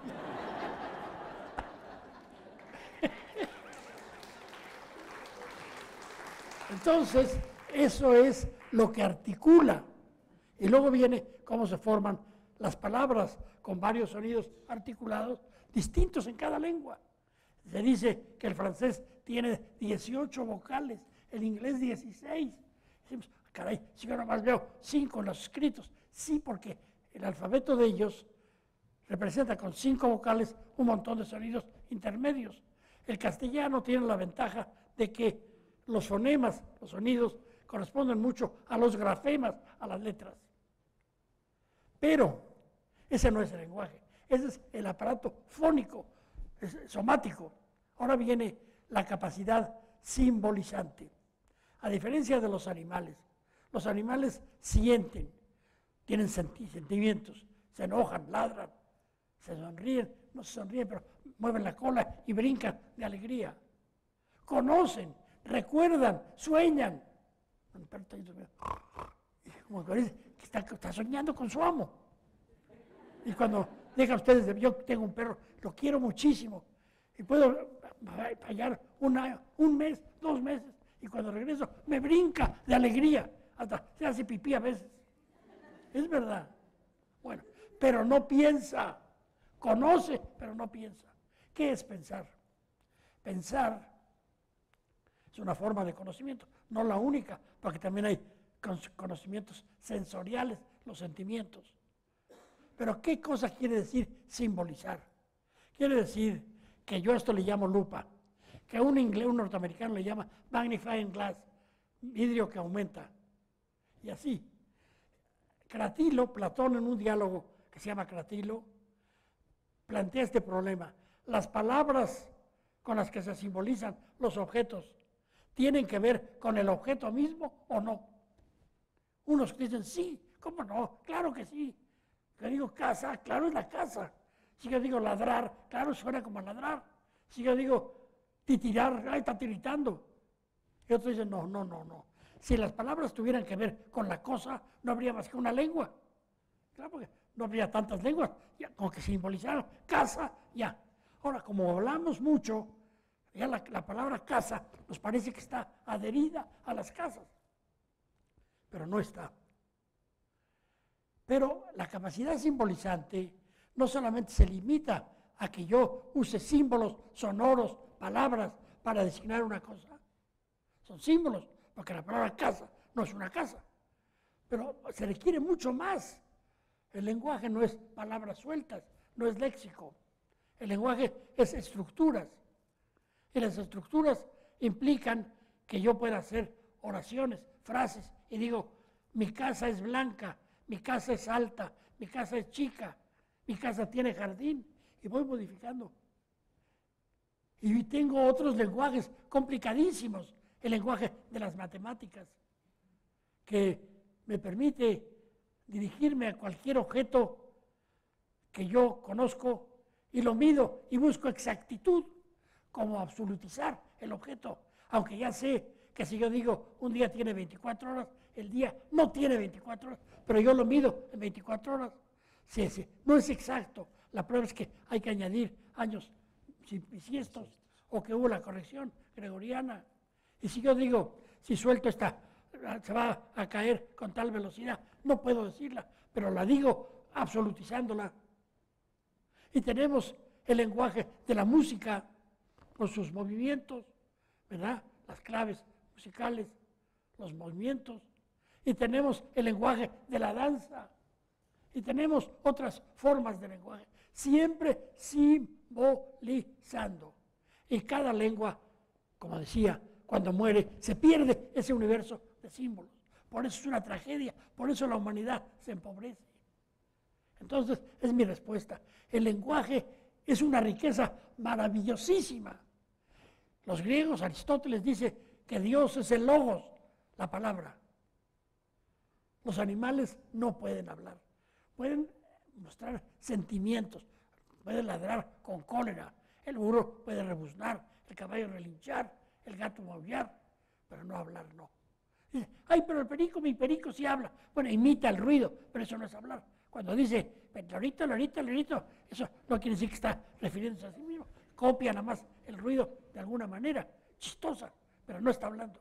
B: Entonces, eso es lo que articula. Y luego viene cómo se forman las palabras con varios sonidos articulados distintos en cada lengua. Se dice que el francés tiene 18 vocales, el inglés 16. Decimos, caray, si yo nomás veo 5 en los escritos. Sí, porque el alfabeto de ellos representa con 5 vocales un montón de sonidos intermedios. El castellano tiene la ventaja de que los fonemas, los sonidos, corresponden mucho a los grafemas, a las letras. Pero ese no es el lenguaje, ese es el aparato fónico, somático. Ahora viene la capacidad simbolizante. A diferencia de los animales sienten, tienen sentimientos, se enojan, ladran, se sonríen, no se sonríen, pero mueven la cola y brincan de alegría. Conocen, recuerdan, sueñan. Un perro como que dice que está soñando con su amo. Y cuando dejan ustedes, yo tengo un perro, lo quiero muchísimo, y puedo fallar un mes, 2 meses, y cuando regreso me brinca de alegría, hasta se hace pipí a veces. Es verdad. Bueno, pero no piensa. Conoce, pero no piensa. ¿Qué es pensar? Pensar es una forma de conocimiento, no la única, porque también hay conocimientos sensoriales, los sentimientos. Pero ¿qué cosa quiere decir simbolizar? Quiere decir que yo esto le llamo lupa, que un norteamericano le llama magnifying glass, vidrio que aumenta. Y así. Cratilo, Platón en un diálogo que se llama Cratilo, plantea este problema. Las palabras con las que se simbolizan los objetos, ¿tienen que ver con el objeto mismo o no? Unos dicen, sí, ¿cómo no? Claro que sí. Yo digo casa, claro es la casa. Si yo digo ladrar, claro suena como ladrar. Si yo digo titirar, ay, está tiritando. Y otros dicen, no, no, no, no. Si las palabras tuvieran que ver con la cosa, no habría más que una lengua. Claro, porque no habría tantas lenguas, ya, como que simbolizaron casa, ya. Ahora, como hablamos mucho, ya la palabra casa nos parece que está adherida a las casas, pero no está. Pero la capacidad simbolizante no solamente se limita a que yo use símbolos sonoros, palabras, para designar una cosa. Son símbolos, porque la palabra casa no es una casa. Pero se requiere mucho más. El lenguaje no es palabras sueltas, no es léxico. El lenguaje es estructuras. Y las estructuras implican que yo pueda hacer oraciones, frases, y digo, mi casa es blanca, mi casa es alta, mi casa es chica, mi casa tiene jardín, y voy modificando. Y tengo otros lenguajes complicadísimos, el lenguaje de las matemáticas, que me permite dirigirme a cualquier objeto que yo conozco y lo mido y busco exactitud, como absolutizar el objeto, aunque ya sé que si yo digo un día tiene 24 horas, el día no tiene 24 horas, pero yo lo mido en 24 horas. Sí, sí, no es exacto. La prueba es que hay que añadir años bisiestos o que hubo la corrección gregoriana. Y si yo digo, si suelto esta, se va a caer con tal velocidad, no puedo decirla, pero la digo absolutizándola. Y tenemos el lenguaje de la música con sus movimientos, ¿verdad? Las claves musicales, los movimientos. Y tenemos el lenguaje de la danza. Y tenemos otras formas de lenguaje, siempre simbolizando. Y cada lengua, como decía, cuando muere, se pierde ese universo de símbolos. Por eso es una tragedia, por eso la humanidad se empobrece. Entonces, es mi respuesta. El lenguaje es una riqueza maravillosísima. Los griegos, Aristóteles dice que Dios es el logos, la palabra. Los animales no pueden hablar. Pueden mostrar sentimientos, pueden ladrar con cólera, el burro puede rebuznar, el caballo relinchar, el gato maullar, pero no hablar no. Dice, ay, pero el perico, mi perico sí habla. Bueno, imita el ruido, pero eso no es hablar. Cuando dice, lorito, lorito, lorito, eso no quiere decir que está refiriéndose a sí mismo. Copia nada más el ruido de alguna manera, chistosa, pero no está hablando.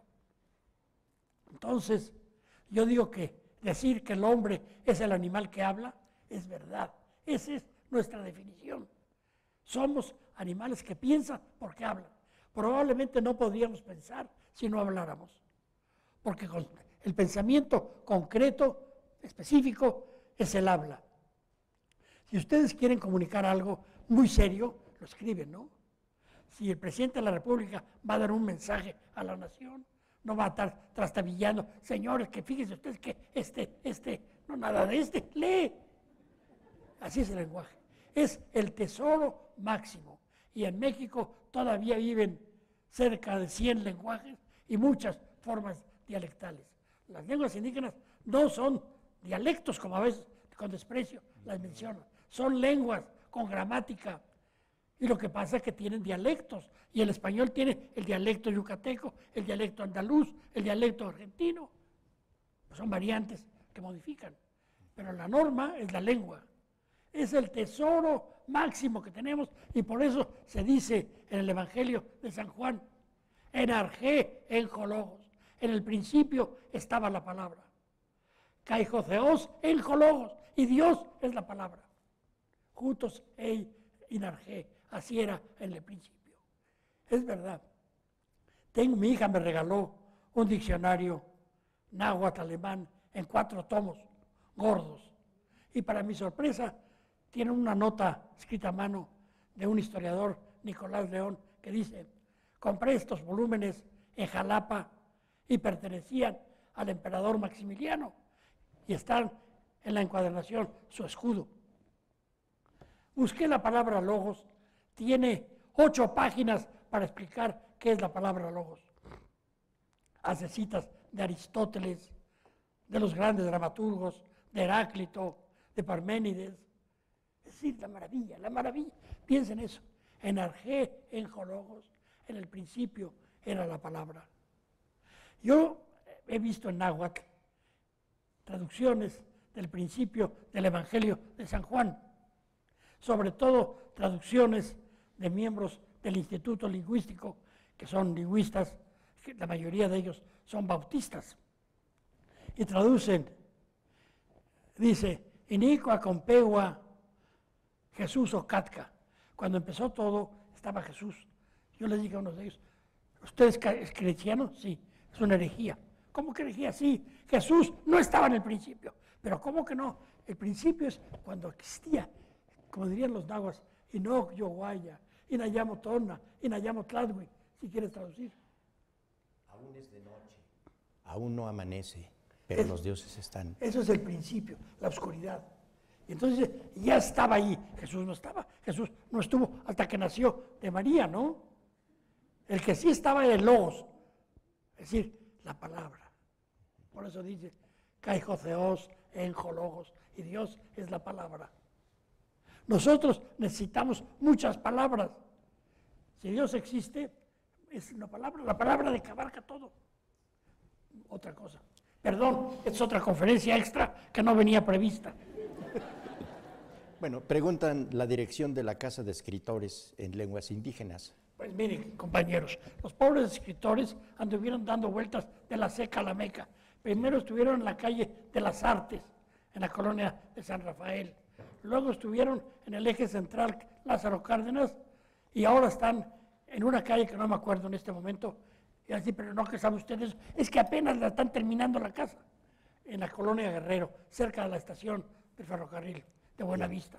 B: Entonces, yo digo que decir que el hombre es el animal que habla es verdad. Esa es nuestra definición. Somos animales que piensan porque hablan. Probablemente no podríamos pensar si no habláramos. Porque el pensamiento concreto, específico, es el habla. Si ustedes quieren comunicar algo muy serio, lo escriben, ¿no? Si el presidente de la República va a dar un mensaje a la nación, no va a estar trastabillando, señores, que fíjense ustedes que no nada de lee. Así es el lenguaje. Es el tesoro máximo. Y en México todavía viven cerca de 100 lenguajes y muchas formas dialectales. Las lenguas indígenas no son dialectos, como a veces con desprecio las mencionan. Son lenguas con gramática. Y lo que pasa es que tienen dialectos. Y el español tiene el dialecto yucateco, el dialecto andaluz, el dialecto argentino. Son variantes que modifican. Pero la norma es la lengua. Es el tesoro máximo que tenemos y por eso se dice en el Evangelio de San Juan, en arjé, en jologos. En el principio estaba la palabra. Kaijo Theos, en jologos. Y Dios es la palabra. Jutos ei inarge, así era en el principio. Es verdad. Mi hija me regaló un diccionario náhuatl alemán en 4 tomos, gordos. Y para mi sorpresa, tiene una nota escrita a mano de un historiador, Nicolás León, que dice: compré estos volúmenes en Jalapa y pertenecían al emperador Maximiliano y están en la encuadernación su escudo. Busqué la palabra logos, tiene 8 páginas para explicar qué es la palabra logos. Hace citas de Aristóteles, de los grandes dramaturgos, de Heráclito, de Parménides. Es decir, la maravilla. Piensen eso. En arge, en logos, en el principio era la palabra. Yo he visto en náhuatl traducciones del principio del Evangelio de San Juan, sobre todo traducciones de miembros del Instituto Lingüístico, que son lingüistas, que la mayoría de ellos son bautistas, y traducen, dice, Iniqua compegua Jesús o Catca. Cuando empezó todo, estaba Jesús. Yo les dije a uno de ellos, ¿usted es cristiano? Sí, es una herejía. ¿Cómo que herejía? Sí, Jesús no estaba en el principio. Pero ¿cómo que no? El principio es cuando existía, como dirían los nahuas, Inoc, Yoguaya, Inayamo Tona, Inayamo Tladwi, si quieres traducir.
C: Aún es de noche, aún no amanece, pero los dioses están.
B: Eso es el principio, la oscuridad. Y entonces ya estaba ahí. Jesús no estaba, Jesús no estuvo hasta que nació de María, ¿no? El que sí estaba era el Logos, es decir, la palabra. Por eso dice, Caijoceos, Enjologos, y Dios es la palabra. Nosotros necesitamos muchas palabras. Si Dios existe, es la palabra de que abarca todo. Otra cosa. Perdón, es otra conferencia extra que no venía prevista.
C: Bueno, preguntan la dirección de la Casa de Escritores en lenguas indígenas.
B: Pues miren, compañeros, los pobres escritores anduvieron dando vueltas de la Seca a la Meca. Primero estuvieron en la calle de las Artes, en la colonia de San Rafael. Luego estuvieron en el eje central Lázaro Cárdenas y ahora están en una calle que no me acuerdo en este momento. Y así, pero no, que saben ustedes, es que apenas la están terminando la casa, en la colonia Guerrero, cerca de la estación del ferrocarril de Buenavista.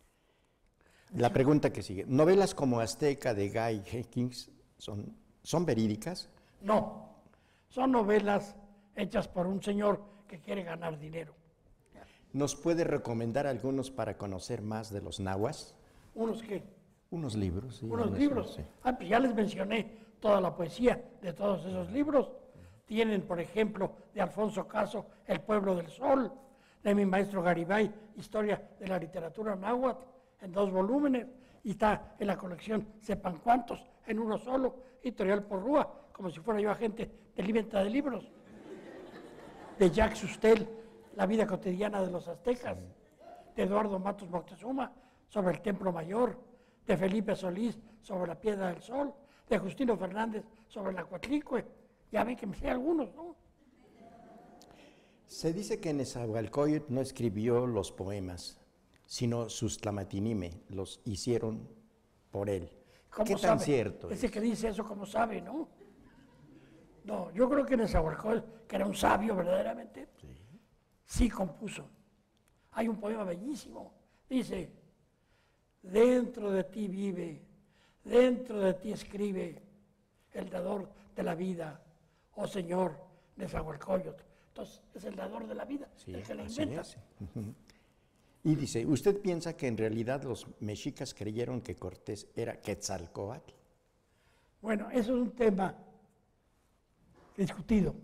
C: La pregunta que sigue, ¿novelas como Azteca de Guy Jenkins son verídicas?
B: No, son novelas hechas por un señor que quiere ganar dinero.
C: ¿Nos puede recomendar algunos para conocer más de los nahuas?
B: ¿Unos qué?
C: Unos libros. Sí,
B: unos libros. Sí. Pues ya les mencioné toda la poesía de todos esos libros. Tienen, por ejemplo, de Alfonso Caso, El pueblo del sol, de mi maestro Garibay, Historia de la literatura náhuatl, en 2 volúmenes, y está en la colección Sepan Cuántos, en uno solo, Editorial Porrúa, como si fuera yo agente de venta de libros. De Jacques Sustel, La vida cotidiana de los aztecas, de Eduardo Matos Moctezuma, sobre el Templo Mayor, de Felipe Solís, sobre la Piedra del Sol, de Justino Fernández, sobre la Coatlicue. Ya ven que me sé algunos, ¿no?
C: Se dice que Nezahualcóyotl no escribió los poemas, sino sus tlamatinime, los hicieron por él. ¿Qué tan cierto es?
B: Ese que dice eso, ¿cómo sabe, no? No, yo creo que Nezahualcóyotl, que era un sabio verdaderamente, sí compuso. Hay un poema bellísimo, dice, dentro de ti vive, dentro de ti escribe el dador de la vida, oh Señor Nezahualcóyotl. Entonces, es el dador de la vida, sí, el que la inventa.
C: Y dice, ¿usted piensa que en realidad los mexicas creyeron que Cortés era Quetzalcóatl?
B: Bueno, eso es un tema discutido.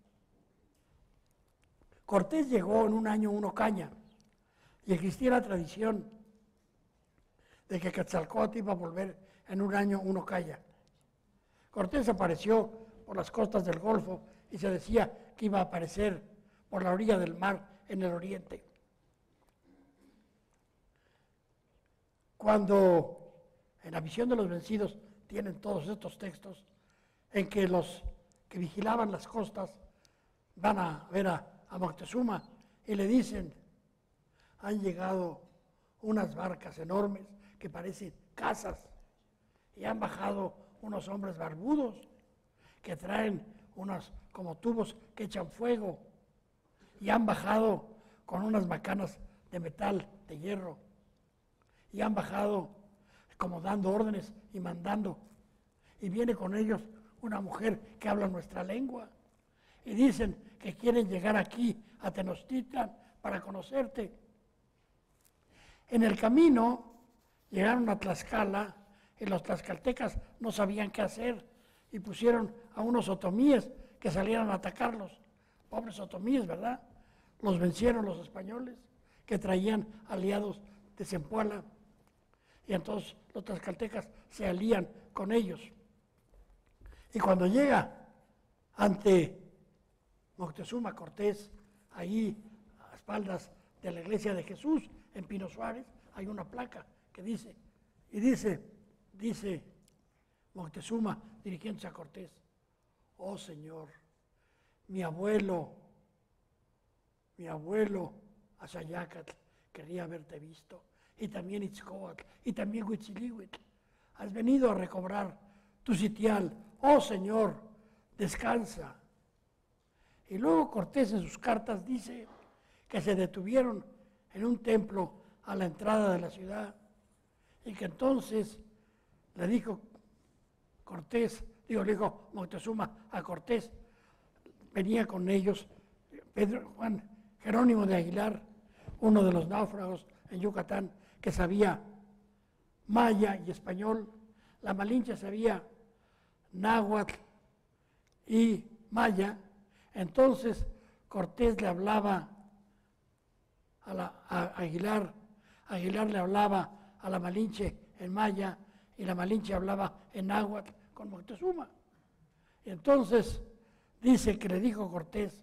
B: Cortés llegó en un año 1 caña y existía la tradición de que Quetzalcóatl iba a volver en un año 1 caña. Cortés apareció por las costas del Golfo y se decía que iba a aparecer por la orilla del mar en el oriente. Cuando en la visión de los vencidos tienen todos estos textos en que los que vigilaban las costas van a ver a Moctezuma y le dicen, han llegado unas barcas enormes que parecen casas y han bajado unos hombres barbudos que traen unos como tubos que echan fuego y han bajado con unas macanas de metal, de hierro, y han bajado como dando órdenes y mandando. Y viene con ellos una mujer que habla nuestra lengua y dicen que quieren llegar aquí a Tenochtitlan para conocerte. En el camino llegaron a Tlaxcala y los tlaxcaltecas no sabían qué hacer y pusieron a unos otomíes que salieran a atacarlos. Pobres otomíes, ¿verdad? Los vencieron los españoles que traían aliados de Zempoala y entonces los tlaxcaltecas se alían con ellos. Y cuando llega ante Moctezuma Cortés, ahí a espaldas de la iglesia de Jesús, en Pino Suárez, hay una placa que dice Moctezuma dirigiéndose a Cortés: oh Señor, mi abuelo Axayácatl quería haberte visto, y también Itzcoatl, y también Huitzilihuitl. Has venido a recobrar tu sitial, oh Señor, descansa. Y luego Cortés en sus cartas dice que se detuvieron en un templo a la entrada de la ciudad y que entonces le dijo Moctezuma a Cortés, venía con ellos Juan Jerónimo de Aguilar, uno de los náufragos en Yucatán, que sabía maya y español. La Malinche sabía náhuatl y maya. Entonces Cortés le hablaba a Aguilar, Aguilar le hablaba a la Malinche en maya y la Malinche hablaba en náhuatl con Moctezuma. Y entonces dice que le dijo Cortés: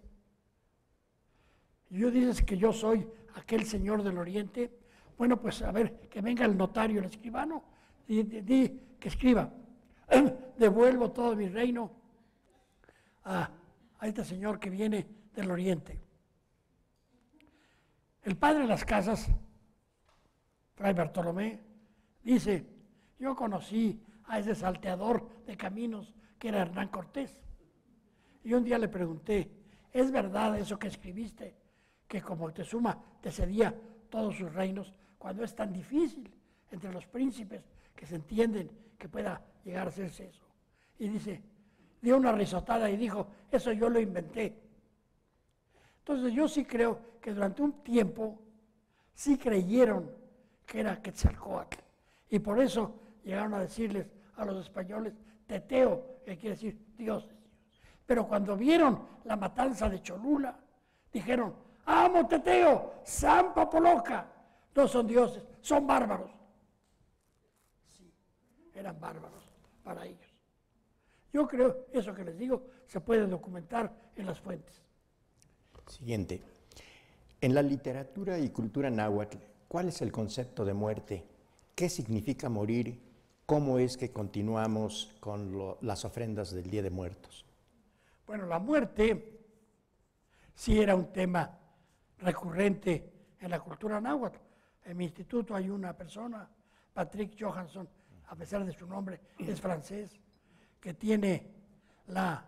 B: yo dices que yo soy aquel señor del Oriente. Bueno, pues a ver, que venga el notario, el escribano, y que escriba: devuelvo todo mi reino a este señor que viene del Oriente. El padre de las casas, Fray Bartolomé, dice: yo conocí a ese salteador de caminos que era Hernán Cortés. Y un día le pregunté: ¿es verdad eso que escribiste, que como Moctezuma te cedía todos sus reinos, cuando es tan difícil entre los príncipes que se entienden que pueda llegar a hacerse eso? Y dio una risotada y dijo: eso yo lo inventé. Entonces yo sí creo que durante un tiempo sí creyeron que era Quetzalcóatl y por eso llegaron a decirles a los españoles Teteo, que quiere decir dioses. Pero cuando vieron la matanza de Cholula, dijeron: ¡amo Teteo! ¡San Popoloca! No son dioses, son bárbaros. Sí, eran bárbaros para ellos. Yo creo, eso que les digo, se puede documentar en las fuentes.
C: Siguiente. En la literatura y cultura náhuatl, ¿cuál es el concepto de muerte? ¿Qué significa morir? ¿Cómo es que continuamos con las ofrendas del Día de Muertos?
B: Bueno, la muerte sí era un tema recurrente en la cultura náhuatl. En mi instituto hay una persona, Patrick Johansson, a pesar de su nombre, es francés, que tiene la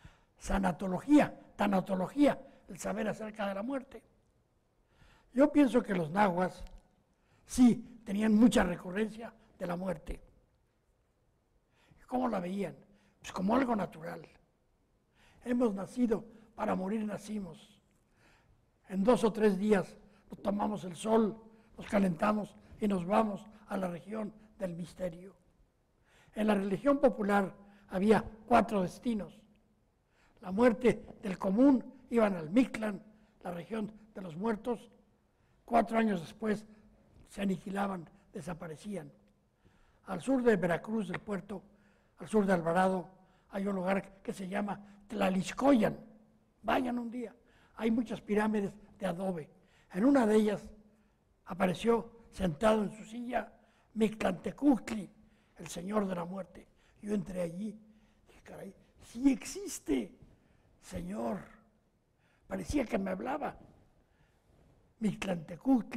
B: tanatología, el saber acerca de la muerte. Yo pienso que los nahuas sí tenían mucha recurrencia de la muerte. ¿Cómo la veían? Pues como algo natural. Hemos nacido, para morir nacimos. En 2 o 3 días nos tomamos el sol, nos calentamos y nos vamos a la región del misterio. En la religión popular había 4 destinos. La muerte del común, iban al Mictlán, la región de los muertos. 4 años después se aniquilaban, desaparecían. Al sur de Veracruz, del puerto, al sur de Alvarado, hay un lugar que se llama Tlalixcoyan. Vayan un día. Hay muchas pirámides de adobe. En una de ellas apareció sentado en su silla Mictlantecuhtli, el señor de la muerte. Yo entré allí y dije: caray, sí existe, señor. Parecía que me hablaba. Mictlantecuhtli,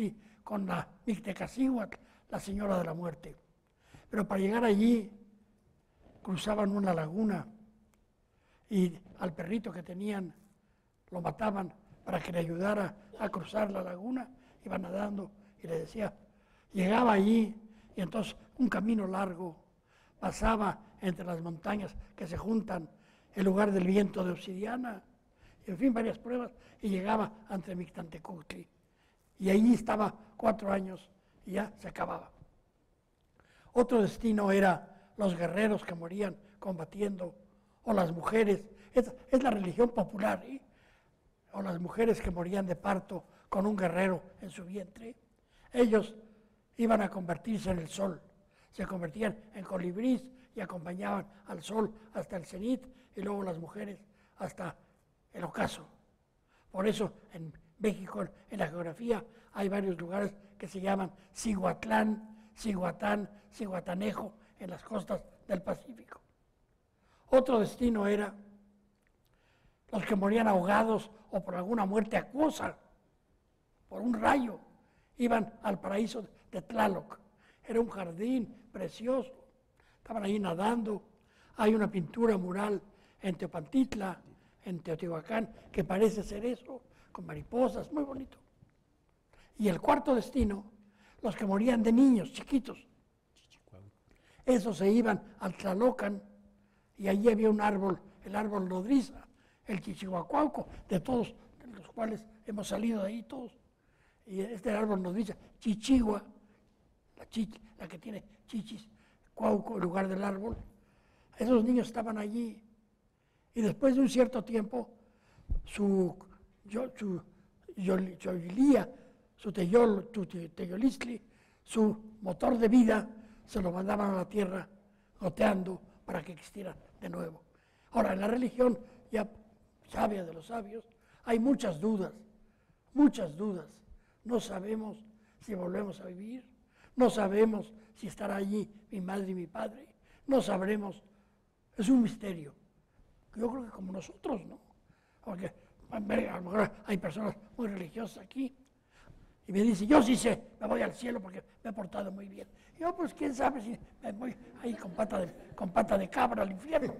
B: con la Mictecacíhuatl, la señora de la muerte. Pero para llegar allí cruzaban una laguna y al perrito que tenían lo mataban para que le ayudara a cruzar la laguna. Iba nadando y le decía, llegaba allí y entonces un camino largo pasaba entre las montañas que se juntan, el lugar del viento de obsidiana, en fin, varias pruebas, y llegaba ante Mictlantecuhtli. Y allí estaba 4 años y ya se acababa. Otro destino era los guerreros que morían combatiendo, o las mujeres, es la religión popular, ¿eh? O las mujeres que morían de parto con un guerrero en su vientre. Ellos iban a convertirse en el sol, se convertían en colibrís y acompañaban al sol hasta el cenit y luego las mujeres hasta el ocaso. Por eso en México, en la geografía, hay varios lugares que se llaman Cihuatlán, Cihuatán, Cihuatanejo, en las costas del Pacífico. Otro destino era los que morían ahogados o por alguna muerte acuosa, por un rayo, iban al paraíso de Tlaloc. Era un jardín precioso, estaban ahí nadando. Hay una pintura mural en Teopantitla, en Teotihuacán, que parece ser eso, con mariposas, muy bonito. Y el cuarto destino, los que morían de niños, chiquitos. Esos se iban al Tlalocan y allí había un árbol, el árbol nodriza, el Chichihuacuauco, de todos, de los cuales hemos salido de ahí todos. Y este árbol nodriza, Chichigua, la que tiene chichis, cuauco en lugar del árbol. Esos niños estaban allí. Y después de un cierto tiempo, su teyolistli, su motor de vida, se lo mandaban a la tierra goteando para que existiera de nuevo. Ahora, en la religión ya sabia de los sabios, hay muchas dudas, muchas dudas. No sabemos si volvemos a vivir, no sabemos si estará allí mi madre y mi padre, no sabremos, es un misterio. Yo creo que como nosotros, ¿no? Porque a lo mejor hay personas muy religiosas aquí y me dicen, yo sí sé, me voy al cielo porque me he portado muy bien. Yo, pues, quién sabe si me voy ahí con pata de cabra al infierno.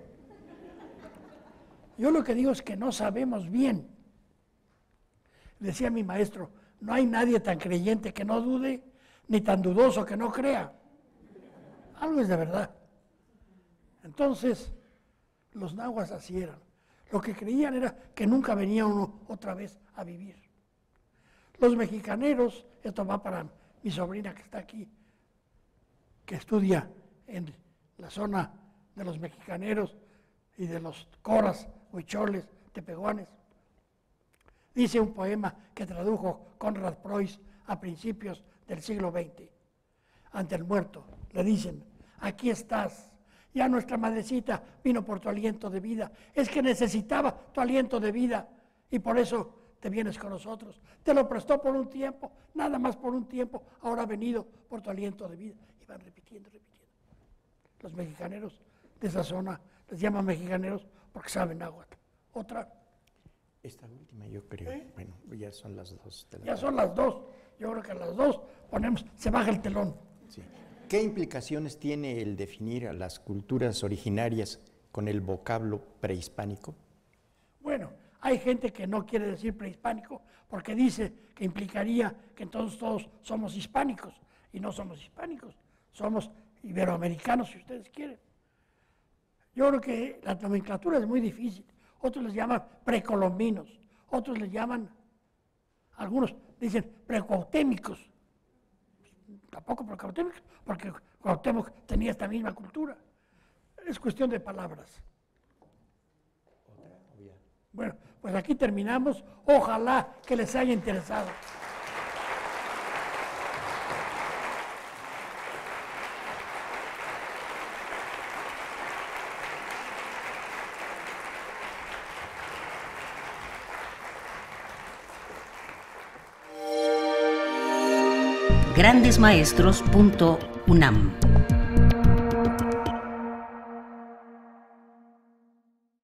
B: Yo lo que digo es que no sabemos bien. Decía mi maestro, no hay nadie tan creyente que no dude, ni tan dudoso que no crea. Algo es de verdad. Entonces, los nahuas así eran. Lo que creían era que nunca venía uno otra vez a vivir. Los mexicaneros, esto va para mi sobrina que está aquí, que estudia en la zona de los mexicaneros y de los coras, huicholes, tepehuanes. Dice un poema que tradujo Conrad Preuss a principios del siglo XX. Ante el muerto, le dicen, aquí estás. Ya nuestra madrecita vino por tu aliento de vida. Es que necesitaba tu aliento de vida y por eso te vienes con nosotros. Te lo prestó por un tiempo, nada más por un tiempo. Ahora ha venido por tu aliento de vida. Y van repitiendo. Los mexicaneros de esa zona les llaman mexicaneros porque saben náhuatl. Otra.
C: Esta última yo creo. Bueno, ya son las 2.
B: Ya son las 2. Yo creo que a las 2 se baja el telón.
C: Sí. ¿Qué implicaciones tiene el definir a las culturas originarias con el vocablo prehispánico?
B: Bueno, hay gente que no quiere decir prehispánico porque dice que implicaría que entonces todos somos hispánicos y no somos hispánicos, somos iberoamericanos si ustedes quieren. Yo creo que la nomenclatura es muy difícil. Otros les llaman precolombinos, otros les llaman, algunos dicen precuautémicos. Tampoco precuautémicos, porque Cuauhtémoc tenía esta misma cultura. Es cuestión de palabras. Bueno, pues aquí terminamos. Ojalá que les haya interesado.
A: grandesmaestros.unam